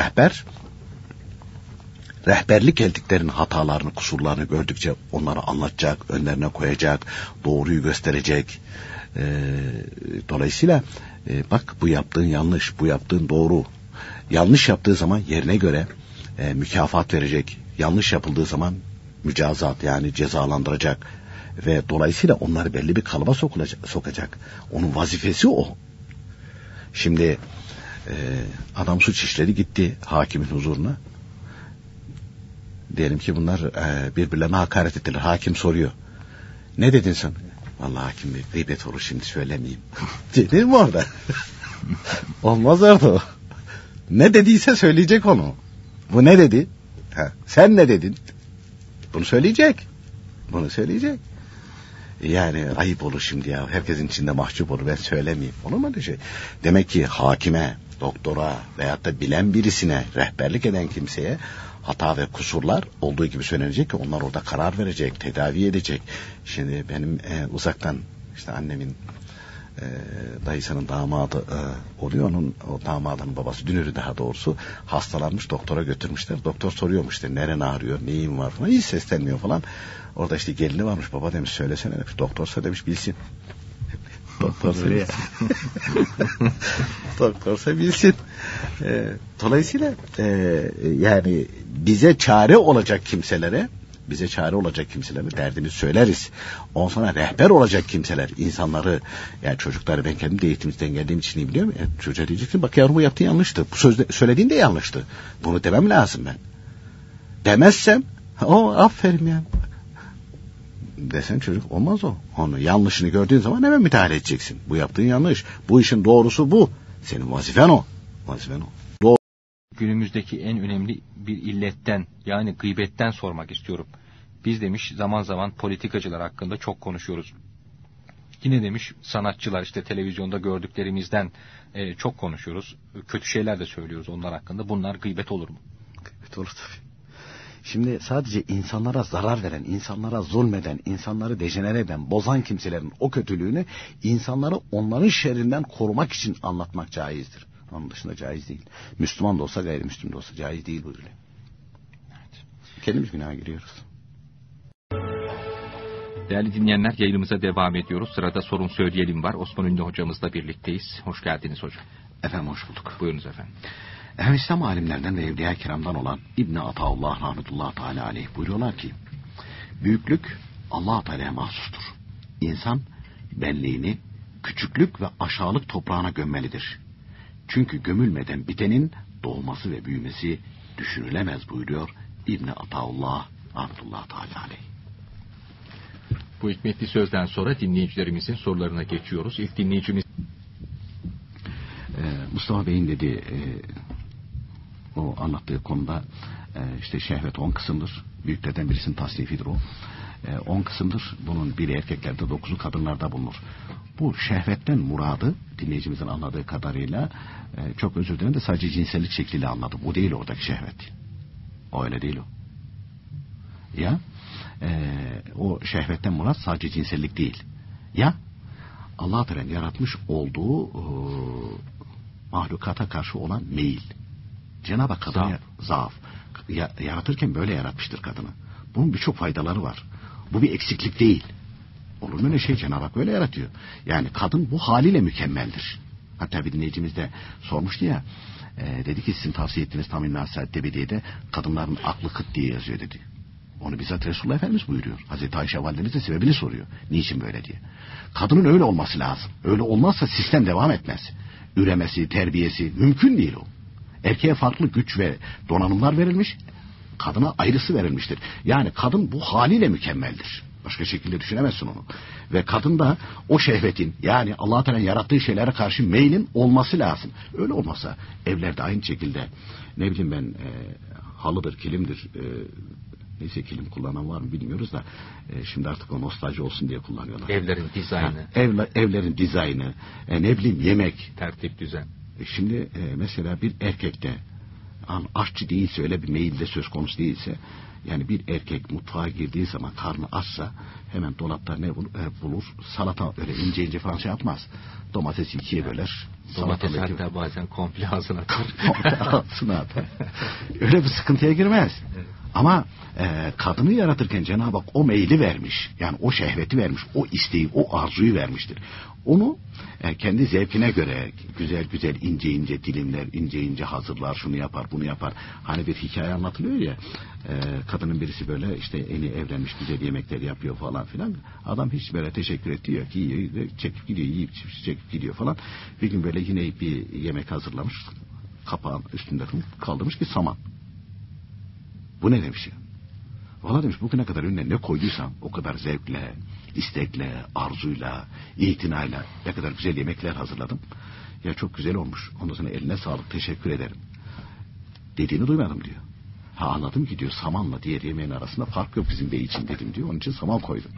rehberlik eldiklerinin hatalarını, kusurlarını gördükçe onları anlatacak, önlerine koyacak, doğruyu gösterecek. Dolayısıyla bak bu yaptığın yanlış, bu yaptığın doğru. Yanlış yaptığı zaman yerine göre mükafat verecek. Yanlış yapıldığı zaman mücazat yani cezalandıracak. Ve dolayısıyla onları belli bir kalıba sokacak. Onun vazifesi o. Şimdi adam suç işledi gitti hakimin huzuruna. Diyelim ki bunlar birbirlerine hakaret ettiler. Hakim soruyor. Ne dedin sen? Vallahi hakim bey gıybet olur şimdi söylemeyeyim. Değil mi orada? Olmaz orada. Ne dediyse söyleyecek onu. Bu ne dedi? Sen ne dedin? Bunu söyleyecek. Yani ayıp olur şimdi ya. Herkesin içinde mahcup olur. Ben söylemeyeyim. Olur mu öyle şey? Demek ki hakime, doktora veyahut da bilen birisine, rehberlik eden kimseye hata ve kusurlar olduğu gibi söylenecek ki onlar orada karar verecek, tedavi edecek. Şimdi benim uzaktan işte annemin dayısının damadı oluyor. O damadının babası Dünürü daha doğrusu hastalanmış doktora götürmüşler. Doktor soruyormuş işte neren ağrıyor, neyin var falan. Hiç seslenmiyor falan. Orada işte gelini varmış baba demiş söylesene demiş. Doktorsa demiş bilsin. Doktorsa bilsin. Dolayısıyla yani bize çare olacak kimselere derdimizi söyleriz. Ondan sonra rehber olacak kimseler, insanları, yani çocukları ben kendim de eğitimizden geldiğim için iyi biliyorum. Çocuğa diyeceksin bak yavrum bu yaptığın yanlıştı. Bu söylediğin de yanlıştı. Bunu demem lazım ben. Demezsem aferin ya. Desen çocuk olmaz o. Onu yanlışını gördüğün zaman hemen müdahale edeceksin. Bu yaptığın yanlış. Bu işin doğrusu bu. Senin vazifen o. Doğru. günümüzdeki en önemli bir illetten, yani gıybetten sormak istiyorum. Biz demiş zaman zaman politikacılar hakkında çok konuşuyoruz. Yine demiş sanatçılar, işte televizyonda gördüklerimizden çok konuşuyoruz. Kötü şeyler de söylüyoruz onlar hakkında. Bunlar gıybet olur mu? Gıybet olur tabii. Şimdi sadece insanlara zarar veren, insanlara zulmeden, insanları dejenere eden, bozan kimselerin o kötülüğünü insanları onların şerrinden korumak için anlatmak caizdir. Onun dışında caiz değil. Müslüman da olsa gayrimüslim de olsa caiz değil bu öyle. Evet. Kendimiz günaha giriyoruz. Değerli dinleyenler, yayınımıza devam ediyoruz. Sırada sorun söyleyelim var. Osman Ünlü hocamızla birlikteyiz. Hoş geldiniz hocam. Efendim hoş bulduk. Buyurunuz efendim. İslam alimlerden ve Evliya-i Kiram'dan olan İbn Ataullah rahmetullahi teala aleyh buyuruyorlar ki, büyüklük Allah-u Teala'ya mahsustur. İnsan benliğini küçüklük ve aşağılık toprağına gömmelidir. Çünkü gömülmeden bitenin doğması ve büyümesi düşünülemez buyuruyor İbn Ataullah rahmetullahi teala aleyh. Bu hikmetli sözden sonra dinleyicilerimizin sorularına geçiyoruz. İlk dinleyicimiz Mustafa Bey'in dediği o anlattığı konuda işte şehvet 10 kısımdır. Büyüklerden birisinin tasnifidir o. 10 kısımdır. Bunun biri erkeklerde, 9'u kadınlarda bulunur. Bu şehvetten muradı dinleyicimizin anladığı kadarıyla çok özür dilerim de sadece cinsellik şekliyle anladım. O değil oradaki şehvet. O öyle değil o. Ya o şehvetten murat sadece cinsellik değil. Ya Allah Teala yaratmış olduğu mahlukata karşı olan meyil. Cenab-ı Hak kadını zaaf. Yaratırken böyle yaratmıştır kadını. Bunun birçok faydaları var. Bu bir eksiklik değil. Olur mu öyle şey? Cenab-ı Hak böyle yaratıyor. Yani kadın bu haliyle mükemmeldir. Hatta bir dinleyicimiz de sormuştu ya, dedi ki sizin tavsiye ettiğiniz Tam-i Nasihat Tebediye'de kadınların aklı kıt diye yazıyor dedi. Onu bizzat Resulullah Efendimiz buyuruyor. Hazreti Ayşe validemiz de sebebini soruyor. Niçin böyle diye. Kadının öyle olması lazım. Öyle olmazsa sistem devam etmez. Üremesi, terbiyesi mümkün değil o. Erkeğe farklı güç ve donanımlar verilmiş, kadına ayrısı verilmiştir. Yani kadın bu haliyle mükemmeldir. Başka şekilde düşünemezsin onu. Ve kadın da o şehvetin, yani Allah Teala'nın yarattığı şeylere karşı meylin olması lazım. Öyle olmasa evlerde aynı şekilde ne bileyim ben halıdır, kilimdir, neyse kilim kullanan var mı bilmiyoruz da şimdi artık o nostalji olsun diye kullanıyorlar. Evlerin dizaynı. Evlerin dizaynı, ne bileyim yemek. Tertip, düzen. Şimdi mesela bir erkekte aşçı değilse, öyle bir meyilde söz konusu değilse, yani bir erkek mutfağa girdiği zaman karnı açsa hemen dolapta ne bulur? Salata, öyle ince ince falan şey yapmaz. Domatesi ikiye böler. Domates hatta bazen komple ağzına atar. Ağzına atar. Öyle bir sıkıntıya girmez. Evet. Ama kadını yaratırken Cenab-ı Hak o meyli vermiş. Yani o şehveti vermiş. O isteği, o arzuyu vermiştir. Onu kendi zevkine göre güzel güzel ince ince dilimler, ince ince hazırlar, şunu yapar, bunu yapar. Hani bir hikaye anlatılıyor ya, kadının birisi böyle işte yeni evlenmiş, güzel yemekler yapıyor falan filan. Adam hiç böyle teşekkür ediyor ki yiyor, çekip gidiyor, yiyip çekip gidiyor falan. Bir gün böyle yine bir yemek hazırlamış, kapağın üstünde kaldırmış ki saman. Bu ne demiş ya? Valla demiş, bugüne kadar önüne ne koyduysam o kadar zevkle, istekle, arzuyla, itinayla ne kadar güzel yemekler hazırladım. Ya çok güzel olmuş. Ondan sonra eline sağlık, teşekkür ederim dediğini duymadım diyor. Ha anladım ki diyor, samanla diğer yemeğin arasında fark yok bizim bey için dedim diyor. Onun için saman koydum.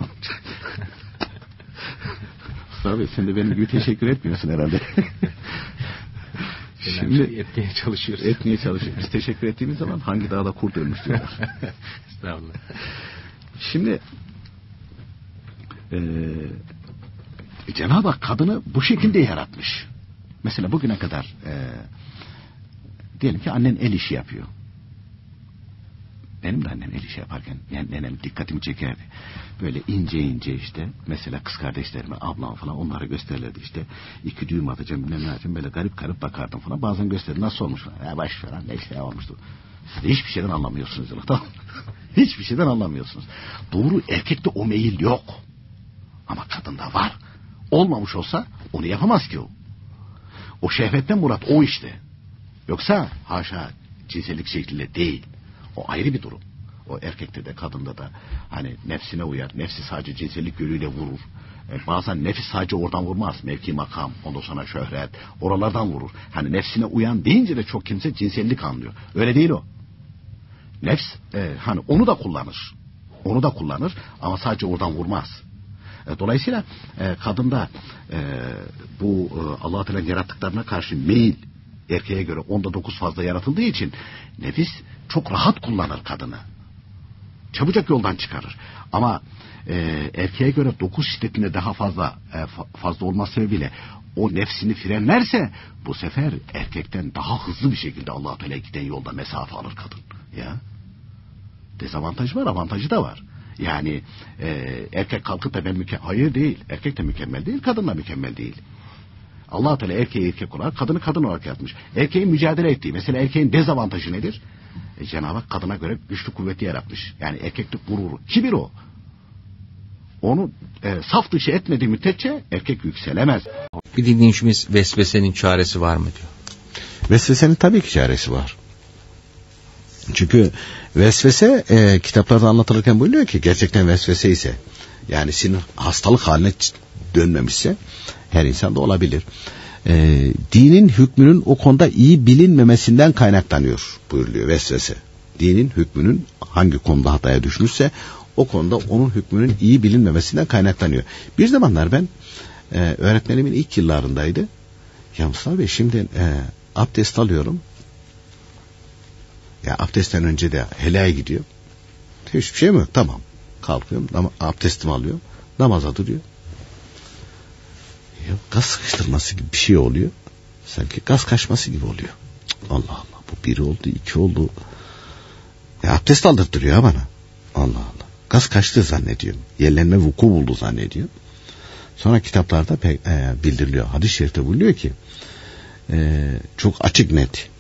Tabii sen de benim gibi teşekkür etmiyorsun herhalde. Şimdi etmeye çalışıyoruz. Etmeye çalışıyoruz. Biz teşekkür ettiğimiz zaman hangi dağda kurt ölmüş diyorlar. Estağfurullah. Şimdi Cenab-ı Hak kadını bu şekilde yaratmış. Mesela bugüne kadar diyelim ki annen el işi yapıyor. Benim de annem el işi yaparken yani nenem dikkatimi çekerdi. Böyle ince ince işte mesela kız kardeşlerime, ablam falan onlara gösterirlerdi işte. 2 düğüm atacağım bilmem ne yapacağım, böyle garip garip bakardım falan. Bazen gösterdi, nasıl olmuş falan. Ya baş falan ne işte olmuştu. Siz de hiçbir şeyden anlamıyorsunuz. Tamam. Hiçbir şeyden anlamıyorsunuz. Doğru, erkekte o meyil yok. Ama kadında var. Olmamış olsa onu yapamaz ki o. O şehvetten murat o işte. Yoksa haşa cinsellik şekliyle değil. O ayrı bir durum. O erkekte de kadında da hani nefsine uyar. Nefsi sadece cinsellik yönüyle vurur. Bazen nefis sadece oradan vurmaz. Mevki, makam, ondan sonra şöhret, oralardan vurur. Hani nefsine uyan deyince de çok kimse cinsellik anlıyor. Öyle değil o. Nefs hani onu da kullanır. Onu da kullanır ama sadece oradan vurmaz. Dolayısıyla kadında bu Allah-u Teala'nın yarattıklarına karşı meyil erkeğe göre 10'da 9 fazla yaratıldığı için nefis çok rahat kullanır kadını. Çabucak yoldan çıkarır. Ama erkeğe göre 9 şiddetinde daha fazla olması sebebiyle o nefsini frenlerse bu sefer erkekten daha hızlı bir şekilde Allah-u Teala giden yolda mesafe alır kadın. Ya. Dezavantajı var, avantajı da var. Yani erkek kalkıp da ben hayır değil. Erkek de mükemmel değil, kadın da mükemmel değil. Allah-u Teala erkeği erkek olarak, kadını kadın olarak yaratmış. Erkeğin mücadele ettiği, mesela erkeğin dezavantajı nedir? Cenab-ı Hak kadına göre güçlü kuvveti yaratmış. Yani erkeklik gururu, kibir o. Onu saf dışı etmediği müddetçe erkek yükselemez. Bir dinleyicimiz vesvesenin çaresi var mı diyor. Vesvesenin tabii ki çaresi var. Çünkü vesvese kitaplarda anlatılırken buyuruyor ki gerçekten vesvese ise yani sinir hastalık haline dönmemişse her insanda olabilir. Dinin hükmünün o konuda iyi bilinmemesinden kaynaklanıyor buyuruluyor vesvese. Dinin hükmünün hangi konuda hataya düşmüşse o konuda onun hükmünün iyi bilinmemesinden kaynaklanıyor. Bir zamanlar ben öğretmenimin ilk yıllarındaydı. Ya Mustafa Bey şimdi abdest alıyorum. Ya abdestten önce de helaya gidiyor. Hiçbir şey mi yok? Tamam. Kalkıyorum. Abdestimi alıyorum. Namaza duruyor. Ya, gaz sıkıştırması gibi bir şey oluyor. Sanki gaz kaçması gibi oluyor. Allah Allah. Bu 1 oldu, 2 oldu. Ya abdest aldırtırıyor bana. Allah Allah. Gaz kaçtı zannediyorum. Yerlenme vuku buldu zannediyorum. Sonra kitaplarda bildiriliyor. Hadis-i şerifte buyuruyor ki çok açık net.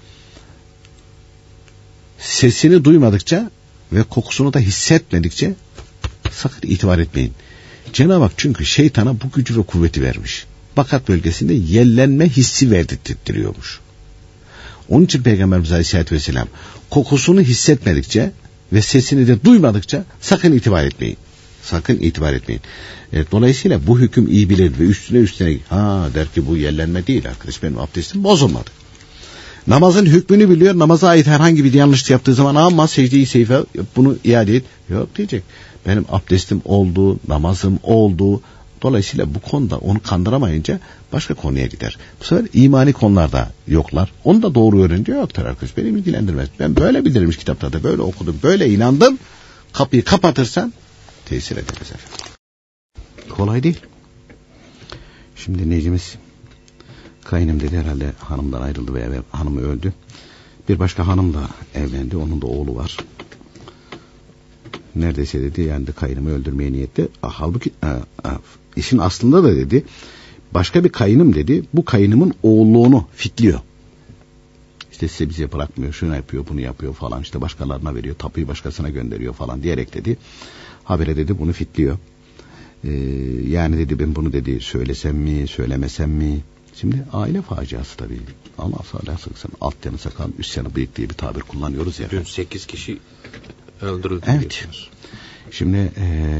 Sesini duymadıkça ve kokusunu da hissetmedikçe sakın itibar etmeyin. Cenab-ı Hak çünkü şeytana bu gücü ve kuvveti vermiş. Bakat bölgesinde yellenme hissi verdirtiyormuş. Onun için Peygamberimiz Aleyhisselatü Vesselam kokusunu hissetmedikçe ve sesini de duymadıkça sakın itibar etmeyin. Sakın itibar etmeyin. Dolayısıyla bu hüküm iyi bilir ve üstüne der ki bu yellenme değil arkadaş, benim abdestim bozulmadı. Namazın hükmünü biliyor. Namaza ait herhangi bir yanlış yaptığı zaman ama secde-i seyfe bunu iade et. Yok diyecek. Benim abdestim oldu, namazım oldu. Dolayısıyla bu konuda onu kandıramayınca başka konuya gider. Bu sefer imani konularda yoklar. Onu da doğru öğrenince yoktur arkadaş. Beni ilgilendirmez. Ben böyle bildirilmiş kitaplarda böyle okudum, böyle inandım. Kapıyı kapatırsan tesir edemez efendim. Kolay değil. Şimdi Necimiz kayınım dedi herhalde hanımdan ayrıldı veya hanımı öldü. Bir başka hanımla evlendi. Onun da oğlu var. Neredeyse dedi yani de kayınımı öldürmeye niyetli. Halbuki işin aslında da dedi başka bir kayınım dedi bu kayınımın oğulluğunu fitliyor. İşte size bize bırakmıyor, şunu yapıyor, bunu yapıyor falan, işte başkalarına veriyor, tapuyu başkasına gönderiyor falan diyerek dedi habere dedi bunu fitliyor. Yani dedi ben bunu dedi söylesem mi söylemesem mi? Şimdi aile faciası tabii. Allah sallallahu aleyhi ve sellem alt yanı sakal üst yanı bıyık diye bir tabir kullanıyoruz ya. Dün 8 kişi öldürüldü. Evet. Şimdi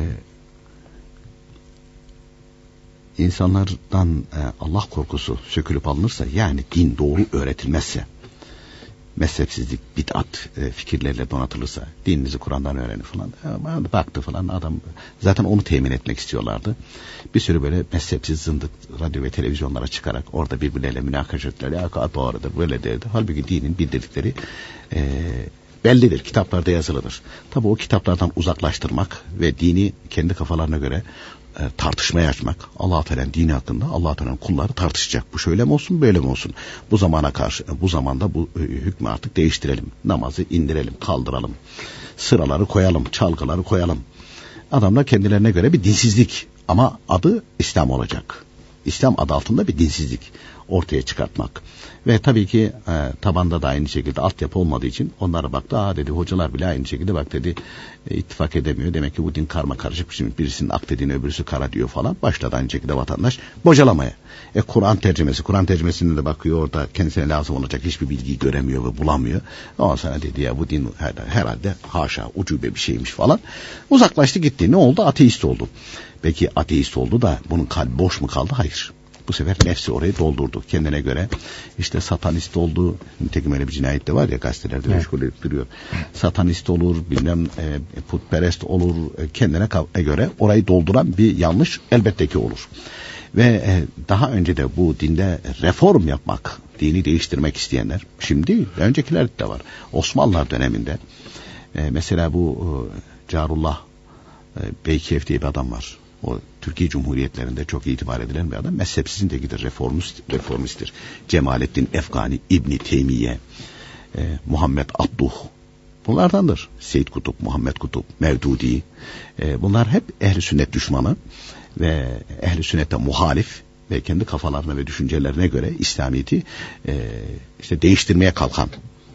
insanlardan Allah korkusu sökülüp alınırsa yani din doğru öğretilmezse mezhepsizlik, bid'at fikirlerle donatılırsa dininizi Kur'an'dan öğrenin falan. Baktı falan adam zaten onu temin etmek istiyorlardı. Bir sürü böyle mezhepsiz zındık radyo ve televizyonlara çıkarak orada birbirleriyle münakaşa ettiler. Ya doğrudur böyle derdi. Halbuki dinin bildirdikleri bellidir. Kitaplarda yazılıdır. Tabi o kitaplardan uzaklaştırmak ve dini kendi kafalarına göre tartışmaya açmak. Allah-u Teala'nın dini hakkında Allah-u Teala'nın kulları tartışacak. Bu şöyle mi olsun böyle mi olsun? Bu zamanda bu hükmü artık değiştirelim. Namazı indirelim, kaldıralım. Sıraları koyalım, çalgıları koyalım. Adamlar kendilerine göre bir dinsizlik ama adı İslam olacak. İslam adı altında bir dinsizlik ortaya çıkartmak. Ve tabii ki tabanda da aynı şekilde altyapı olmadığı için onlara baktı. Dedi hocalar bile aynı şekilde bak dedi ittifak edemiyor. Demek ki bu din karma karışık. Şimdi birisinin ak dediğini öbürüsü kara diyor falan. Başladı aynı şekilde vatandaş bocalamaya. Kur'an tercümesinde de bakıyor, orada kendisine lazım olacak hiçbir bilgiyi göremiyor ve bulamıyor. Ondan sonra dedi ya bu din herhalde haşa ucube bir şeymiş falan. Uzaklaştı gitti. Ne oldu? Ateist oldu. Peki ateist oldu da bunun kalbi boş mu kaldı? Hayır. Bu sefer nefsi orayı doldurdu. Kendine göre işte satanist oldu. Nitekim öyle bir cinayet de var ya, gazetelerde meşgul edip duruyor. Satanist olur, bilmem putperest olur. Kendine göre orayı dolduran bir yanlış elbette ki olur. Ve daha önce de bu dinde reform yapmak, dini değiştirmek isteyenler, şimdi öncekiler de var. Osmanlılar döneminde mesela bu Carullah Beykef diye bir adam var. O Türkiye Cumhuriyetlerinde çok itibar edilen bir adam. Mezhepsizin tekidir, reformisttir. Cemalettin Efgani, İbni Teymiye, Muhammed Abduh, bunlardandır. Seyyid Kutup, Muhammed Kutup, Mevdudi, bunlar hep ehl-i sünnet düşmanı ve ehl-i sünnete muhalif ve kendi kafalarına ve düşüncelerine göre İslamiyet'i işte değiştirmeye kalkan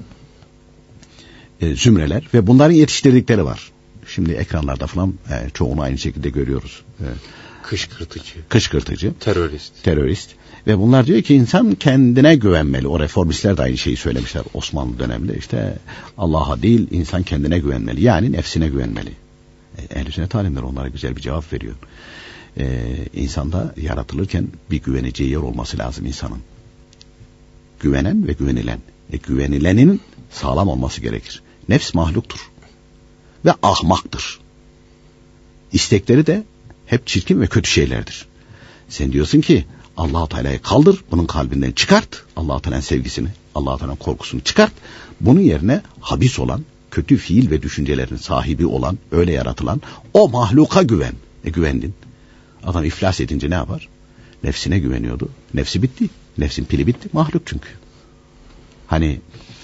zümreler ve bunların yetiştirdikleri var. Şimdi ekranlarda falan çoğunu aynı şekilde görüyoruz. Kışkırtıcı. Terörist. Ve bunlar diyor ki insan kendine güvenmeli. O reformistler de aynı şeyi söylemişler Osmanlı döneminde. İşte Allah'a değil, insan kendine güvenmeli. Yani nefsine güvenmeli. Ehl-i sünnet alimleri onlara güzel bir cevap veriyor. İnsanda yaratılırken bir güveneceği yer olması lazım insanın. Güvenen ve güvenilen. Güvenilenin sağlam olması gerekir. Nefs mahluktur. Ve ahmaktır. İstekleri de hep çirkin ve kötü şeylerdir. Sen diyorsun ki Allah-u Teala'yı kaldır, bunun kalbinden çıkart, Allah-u Teala'nın sevgisini, Allah-u Teala'nın korkusunu çıkart. Bunun yerine habis olan, kötü fiil ve düşüncelerin sahibi olan, öyle yaratılan o mahluka güven. Güvendin. Adam iflas edince ne yapar? Nefsine güveniyordu. Nefsi bitti. Nefsin pili bitti. Mahluk çünkü. Hani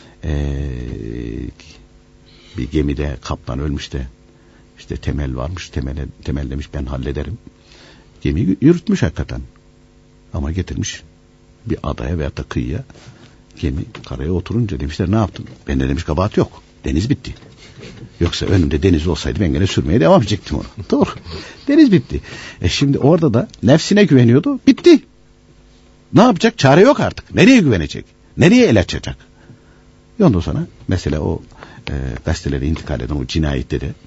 bir gemide kaptan ölmüş de işte Temel varmış. Temel demiş ben hallederim. Gemiyi yürütmüş hakikaten. Ama getirmiş bir adaya veyahut da kıyıya. Gemi karaya oturunca demişler ne yaptın? Ben de demiş kabahat yok. Deniz bitti. Yoksa önümde deniz olsaydı ben gene sürmeye devam edecektim onu. Doğru. Deniz bitti. Şimdi orada da nefsine güveniyordu. Bitti. Ne yapacak? Çare yok artık. Nereye güvenecek? Nereye el açacak? Ondan sonra mesela o gazetelere intikal eden o cinayette de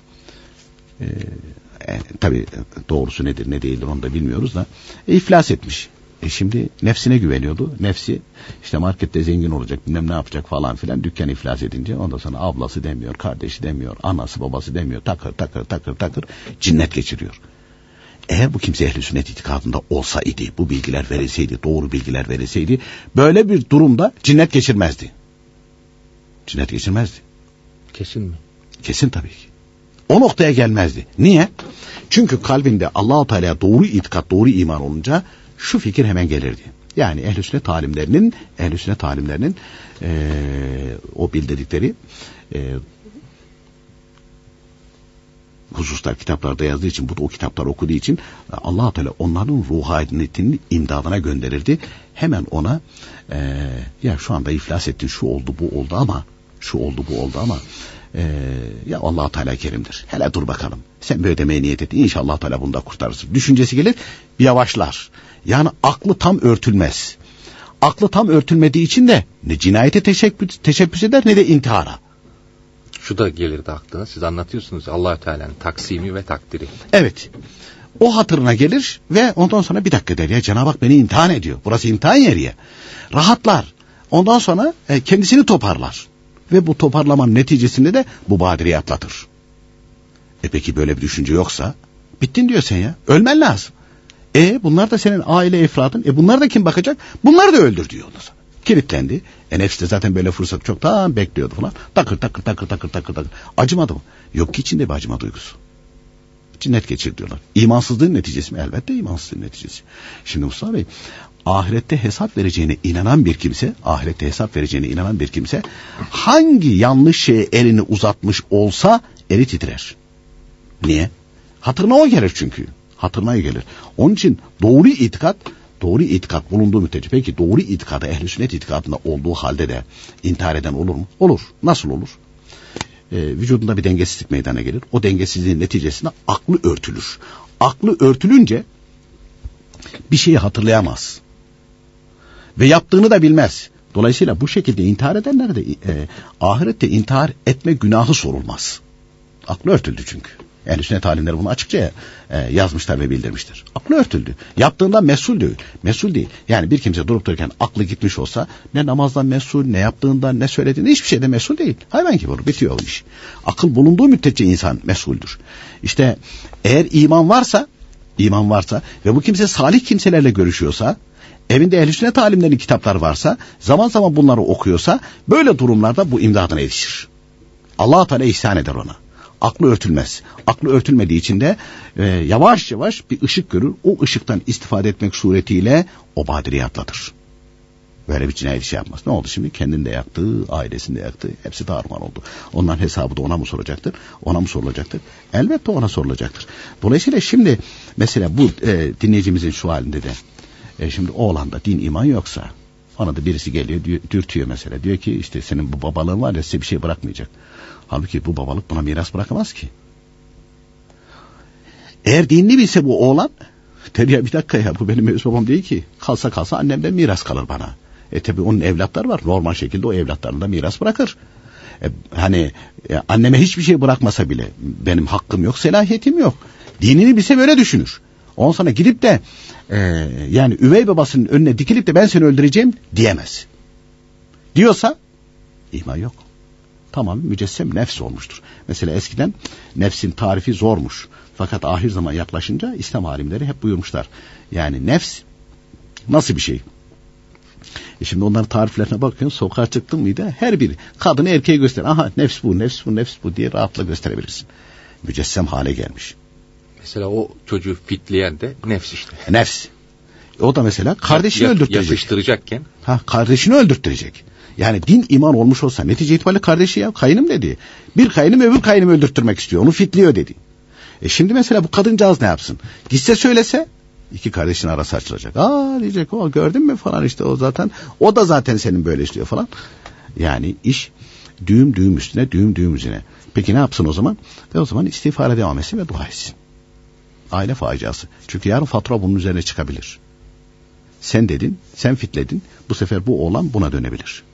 tabii doğrusu nedir ne değildir onu da bilmiyoruz da iflas etmiş. Şimdi nefsine güveniyordu. Nefsi işte markette zengin olacak bilmem ne yapacak falan filan, dükkan iflas edince ondan sonra ablası demiyor, kardeşi demiyor, anası babası demiyor, takır cinnet geçiriyor. Eğer bu kimse ehl-i sünnet itikadında olsaydı, bu bilgiler verilseydi, doğru bilgiler verilseydi, böyle bir durumda cinnet geçirmezdi. Cinnet geçirmezdi. Kesin mi? Kesin tabii ki. O noktaya gelmezdi. Niye? Çünkü kalbinde Allah-u Teala'ya doğru itikat, doğru iman olunca şu fikir hemen gelirdi. Yani ehl-i sünnet alimlerinin o bildirdikleri hususlar kitaplarda yazdığı için, bu da o kitaplar okuduğu için Allah-u Teala onların ruhaniyetinin imdadına gönderirdi. Hemen ona ya şu anda iflas ettin, şu oldu bu oldu ama ya Allah-u Teala kerimdir. Hele dur bakalım. Sen böyle demeye niyet ettin. İnşallah Teala bunu da kurtarırsın. Düşüncesi gelir, bir yavaşlar. Yani aklı tam örtülmez. Aklı tam örtülmediği için de ne cinayete teşebbüs eder ne de intihara. Şu da gelirdi aklına. Siz anlatıyorsunuz Allah-u Teala'nın taksimi ve takdiri. Evet. O hatırına gelir ve ondan sonra bir dakika der ya, Cenab-ı Hak beni imtihan ediyor. Burası imtihan yeri ya. Rahatlar. Ondan sonra kendisini toparlar. Ve bu toparlamanın neticesinde de bu badireyi atlatır. Peki böyle bir düşünce yoksa bittin diyor sen ya. Ölmen lazım. Bunlar da senin aile efradın. Bunlar da kim bakacak? Bunları da öldür diyor ondan sonra. Kilitlendi. Nefs de zaten böyle fırsat çoktan bekliyordu falan. Takır. Acımadı mı? Yok ki içinde bir acıma duygusu. Cinnet geçir diyorlar. İmansızlığın neticesi mi? Elbette imansızlığın neticesi. Şimdi Mustafa Bey, ahirette hesap vereceğine inanan bir kimse hangi yanlış şeye elini uzatmış olsa eli titrer. Niye? Hatırına o gelir çünkü. Hatırına gelir. Onun için doğru itikat bulunduğu müddetçe, peki doğru itikada, ehl-i sünnet itikadında olduğu halde de intihar eden olur mu? Olur. Nasıl olur? Vücudunda bir dengesizlik meydana gelir. O dengesizliğin neticesinde aklı örtülür. Aklı örtülünce bir şeyi hatırlayamaz. Ve yaptığını da bilmez. Dolayısıyla bu şekilde intihar edenler de ahirette intihar etme günahı sorulmaz. Aklı örtüldü çünkü. Ehl-i sünnet alimleri bunu açıkça yazmışlar ve bildirmiştir. Aklı örtüldü. Yaptığından mesul değil. Mesul değil. Yani bir kimse durup dururken aklı gitmiş olsa ne namazdan mesul, ne yaptığından, ne söylediğinden hiçbir şeyde mesul değil. Hayvan gibi olur. Bitiyor o iş. Akıl bulunduğu müddetçe insan mesuldür. İşte eğer iman varsa ve bu kimse salih kimselerle görüşüyorsa, evinde ehl-i sünnet alimlerinin kitapları varsa, zaman zaman bunları okuyorsa, böyle durumlarda bu imdadına erişir. Allah-u Teala ihsan eder ona. Aklı örtülmez. Aklı örtülmediği için de yavaş yavaş bir ışık görür. O ışıktan istifade etmek suretiyle o badireyi atlatır. Böyle bir cinayet şey yapmaz. Ne oldu şimdi? Kendini de yaktı, ailesini de yaktı. Hepsi darman oldu. Onların hesabı da ona mı soracaktır? Ona mı sorulacaktır? Elbette ona sorulacaktır. Dolayısıyla şimdi mesela bu dinleyicimizin şu halinde de şimdi oğlanda din iman yoksa ona da birisi geliyor dürtüyor mesela. Diyor ki işte senin bu babalığın var ya size bir şey bırakmayacak. Halbuki bu babalık buna miras bırakamaz ki. Eğer dinli bilse bu oğlan der ya bir dakika ya bu benim öz babam değil ki. Kalsa annemden miras kalır bana. Tabi onun evlatları var. Normal şekilde o evlatlarına da miras bırakır. Anneme hiçbir şey bırakmasa bile benim hakkım yok, selahiyetim yok. Dinini bilse böyle düşünür. Ondan sonra gidip de yani üvey babasının önüne dikilip de ben seni öldüreceğim diyemez. Diyorsa iman yok. Tamam, mücessem nefs olmuştur. Mesela eskiden nefsin tarifi zormuş. Fakat ahir zaman yaklaşınca İslam alimleri hep buyurmuşlar. Yani nefs nasıl bir şey? Şimdi onların tariflerine bakıyorsun, sokağa çıktın mıydı her biri kadını erkeğe göster. Aha nefs bu, nefs bu, nefs bu diye rahatla gösterebilirsin. Mücessem hale gelmiş. Mesela o çocuğu fitleyen de nefs işte. Nefs. O da mesela kardeşini öldürtecek. Yapıştıracakken. Kardeşini öldürtecek. Yani din iman olmuş olsa netice itibariyle kardeşi ya kayınım dedi. Bir kayınım öbür kayınımı öldürtmek istiyor. Onu fitliyor dedi. Şimdi mesela bu kadıncağız ne yapsın? Gitse söylese iki kardeşin arası açılacak. Diyecek o gördün mü falan işte o da zaten senin böyle istiyor falan. Yani iş düğüm üstüne düğüm üzerine. Peki ne yapsın o zaman? O zaman istiğfara devam etsin ve dua etsin. Aile faciası. Çünkü yarın fatura bunun üzerine çıkabilir. Sen dedin, sen fitledin. Bu sefer bu oğlan buna dönebilir.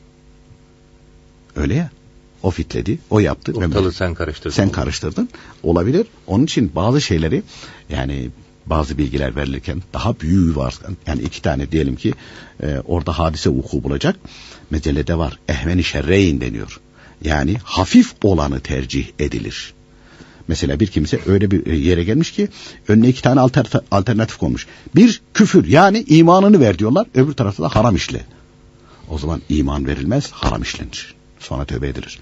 Öyle ya. O fitledi, o yaptı. Ortalığı sen karıştırdın. Sen karıştırdın. Olabilir. Onun için bazı şeyleri yani bazı bilgiler verilirken daha büyüğü var. Yani 2 tane diyelim ki orada hadise vuku bulacak. Mecellede var. Ehven-i şerreyn deniyor. Yani hafif olanı tercih edilir. Mesela bir kimse öyle bir yere gelmiş ki önüne 2 tane alternatif konmuş. Bir küfür yani imanını ver diyorlar. Öbür tarafta da haram işle. O zaman iman verilmez, haram işlenir. Sonra tövbe edilir.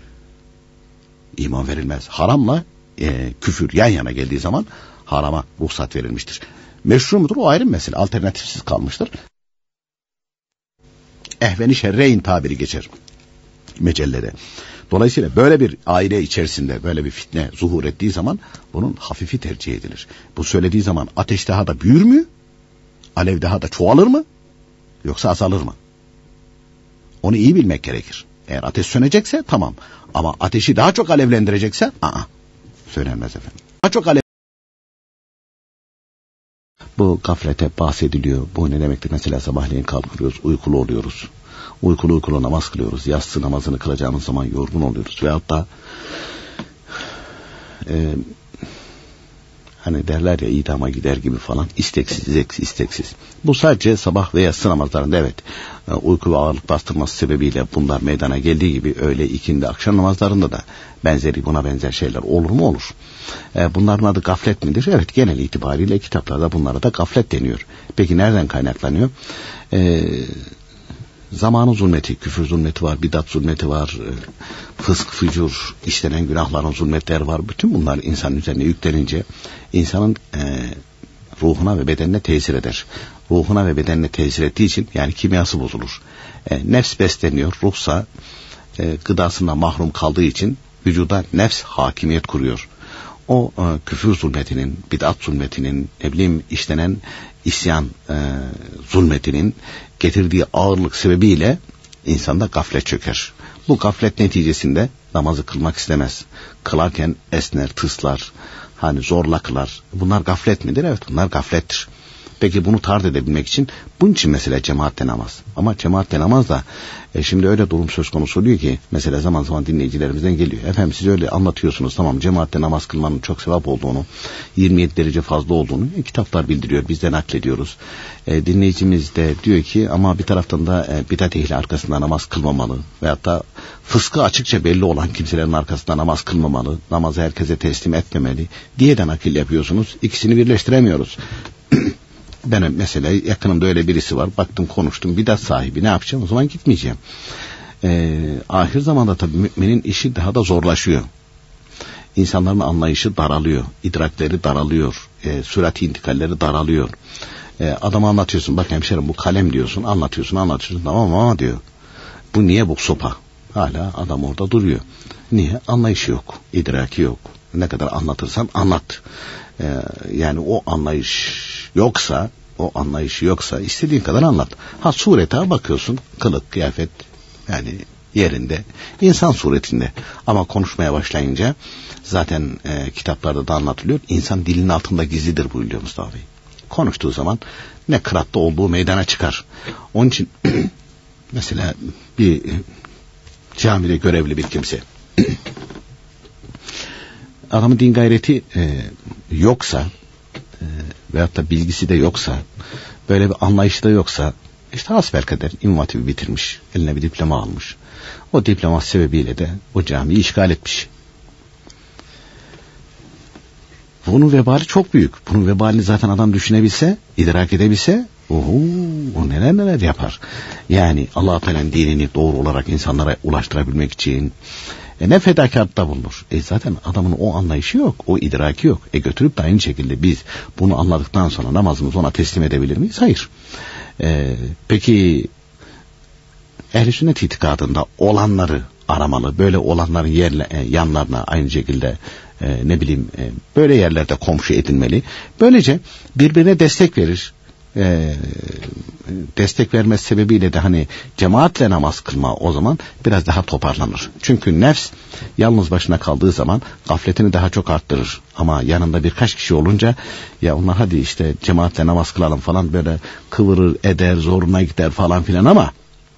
İman verilmez. Haramla küfür yan yana geldiği zaman harama ruhsat verilmiştir. Meşru mudur? O ayrı bir mesele. Alternatifsiz kalmıştır. Ehven-i şerreyn tabiri geçer mecellede. Dolayısıyla böyle bir aile içerisinde böyle bir fitne zuhur ettiği zaman bunun hafifi tercih edilir. Bu söylediği zaman ateş daha da büyür mü? Alev daha da çoğalır mı? Yoksa azalır mı? Onu iyi bilmek gerekir. Eğer ateş sönecekse tamam. Ama ateşi daha çok alevlendirecekse söylenmez efendim. Daha çok Bu gaflete bahsediliyor. Bu ne demektir? Mesela sabahleyin kalkıyoruz, uykulu oluyoruz. Uykulu namaz kılıyoruz. Yatsı namazını kılacağımız zaman yorgun oluyoruz. Veyahut da hani derler ya idama gider gibi falan isteksiz. Bu sadece sabah ve yatsı namazlarında evet uyku ve ağırlık bastırması sebebiyle bunlar meydana geldiği gibi öğle, ikindi, akşam namazlarında da buna benzer şeyler olur mu? Olur. Bunların adı gaflet midir? Evet, genel itibariyle kitaplarda bunlara da gaflet deniyor. Peki nereden kaynaklanıyor? Zamanın zulmeti, küfür zulmeti var, bidat zulmeti var, fısk, fücur, işlenen günahların zulmetleri var. Bütün bunlar insanın üzerine yüklenince insanın ruhuna ve bedenine tesir eder. Ruhuna ve bedenine tesir ettiği için yani kimyası bozulur. Nefs besleniyor, ruhsa gıdasından mahrum kaldığı için vücuda nefs hakimiyet kuruyor. O küfür zulmetinin, bidat zulmetinin, işlenen isyan zulmetinin getirdiği ağırlık sebebiyle insanda gaflet çöker. Bu gaflet neticesinde namazı kılmak istemez. Kılarken esner, tıslar, zorla kılar. Bunlar gaflet midir? Evet, bunlar gaflettir. Peki bunu tard edebilmek için bunun için mesela cemaatle namaz. Ama cemaatle namaz da şimdi öyle durum söz konusu oluyor ki mesela zaman zaman dinleyicilerimizden geliyor. Efendim siz öyle anlatıyorsunuz, tamam, cemaatle namaz kılmanın çok sevap olduğunu, 27 derece fazla olduğunu kitaplar bildiriyor, biz de naklediyoruz. Dinleyicimiz de diyor ki ama bir taraftan da bidat ehli arkasında namaz kılmamalı veyahut da fıskı açıkça belli olan kimselerin arkasında namaz kılmamalı, namazı herkese teslim etmemeli diye de nakil yapıyorsunuz. İkisini birleştiremiyoruz. Ben mesela yakınımda öyle birisi var, baktım konuştum, bidat sahibi, ne yapacağım, o zaman gitmeyeceğim. Ahir zamanda tabii müminin işi daha da zorlaşıyor. İnsanların anlayışı daralıyor, idrakleri daralıyor, sürati intikalleri daralıyor. Adama anlatıyorsun, bak hemşerim bu kalem diyorsun, anlatıyorsun, tamam ama diyor, bu niye bu sopa? Hala adam orada duruyor. Niye? Anlayışı yok, idraki yok. Ne kadar anlatırsan anlat. Yani o anlayışı yoksa istediğin kadar anlat. Surete bakıyorsun, kılık, kıyafet yani yerinde, insan suretinde. Ama konuşmaya başlayınca zaten kitaplarda da anlatılıyor. İnsan dilinin altında gizlidir buyuruyor Mustafa Bey. Konuştuğu zaman ne kıratta olduğu meydana çıkar. Onun için mesela bir camide görevli bir kimse adamın din gayreti yoksa veyahut da bilgisi de yoksa, böyle bir anlayışı da yoksa, işte hasbelkader İmam Hatip'i bitirmiş, eline bir diploma almış. O diploma sebebiyle de o camiyi işgal etmiş. Bunun vebali çok büyük. Bunun vebalini zaten adam düşünebilse, idrak edebilse, o neler yapar. Yani Allah-u Teala'nın dinini doğru olarak insanlara ulaştırabilmek için ne fedakarlıkta bulunur. Zaten adamın o anlayışı yok, o idraki yok. Götürüp de aynı şekilde biz bunu anladıktan sonra namazımızı ona teslim edebilir miyiz? Hayır. Peki ehl-i sünnet itikadında olanları aramalı, böyle olanların yanlarına aynı şekilde böyle yerlerde komşu edinmeli. Böylece birbirine destek verir. Destek vermesi sebebiyle de hani cemaatle namaz kılma o zaman biraz daha toparlanır. Çünkü nefs yalnız başına kaldığı zaman gafletini daha çok arttırır. Ama yanında birkaç kişi olunca ya onlar hadi işte cemaatle namaz kılalım falan böyle kıvırır eder, zoruna gider falan filan ama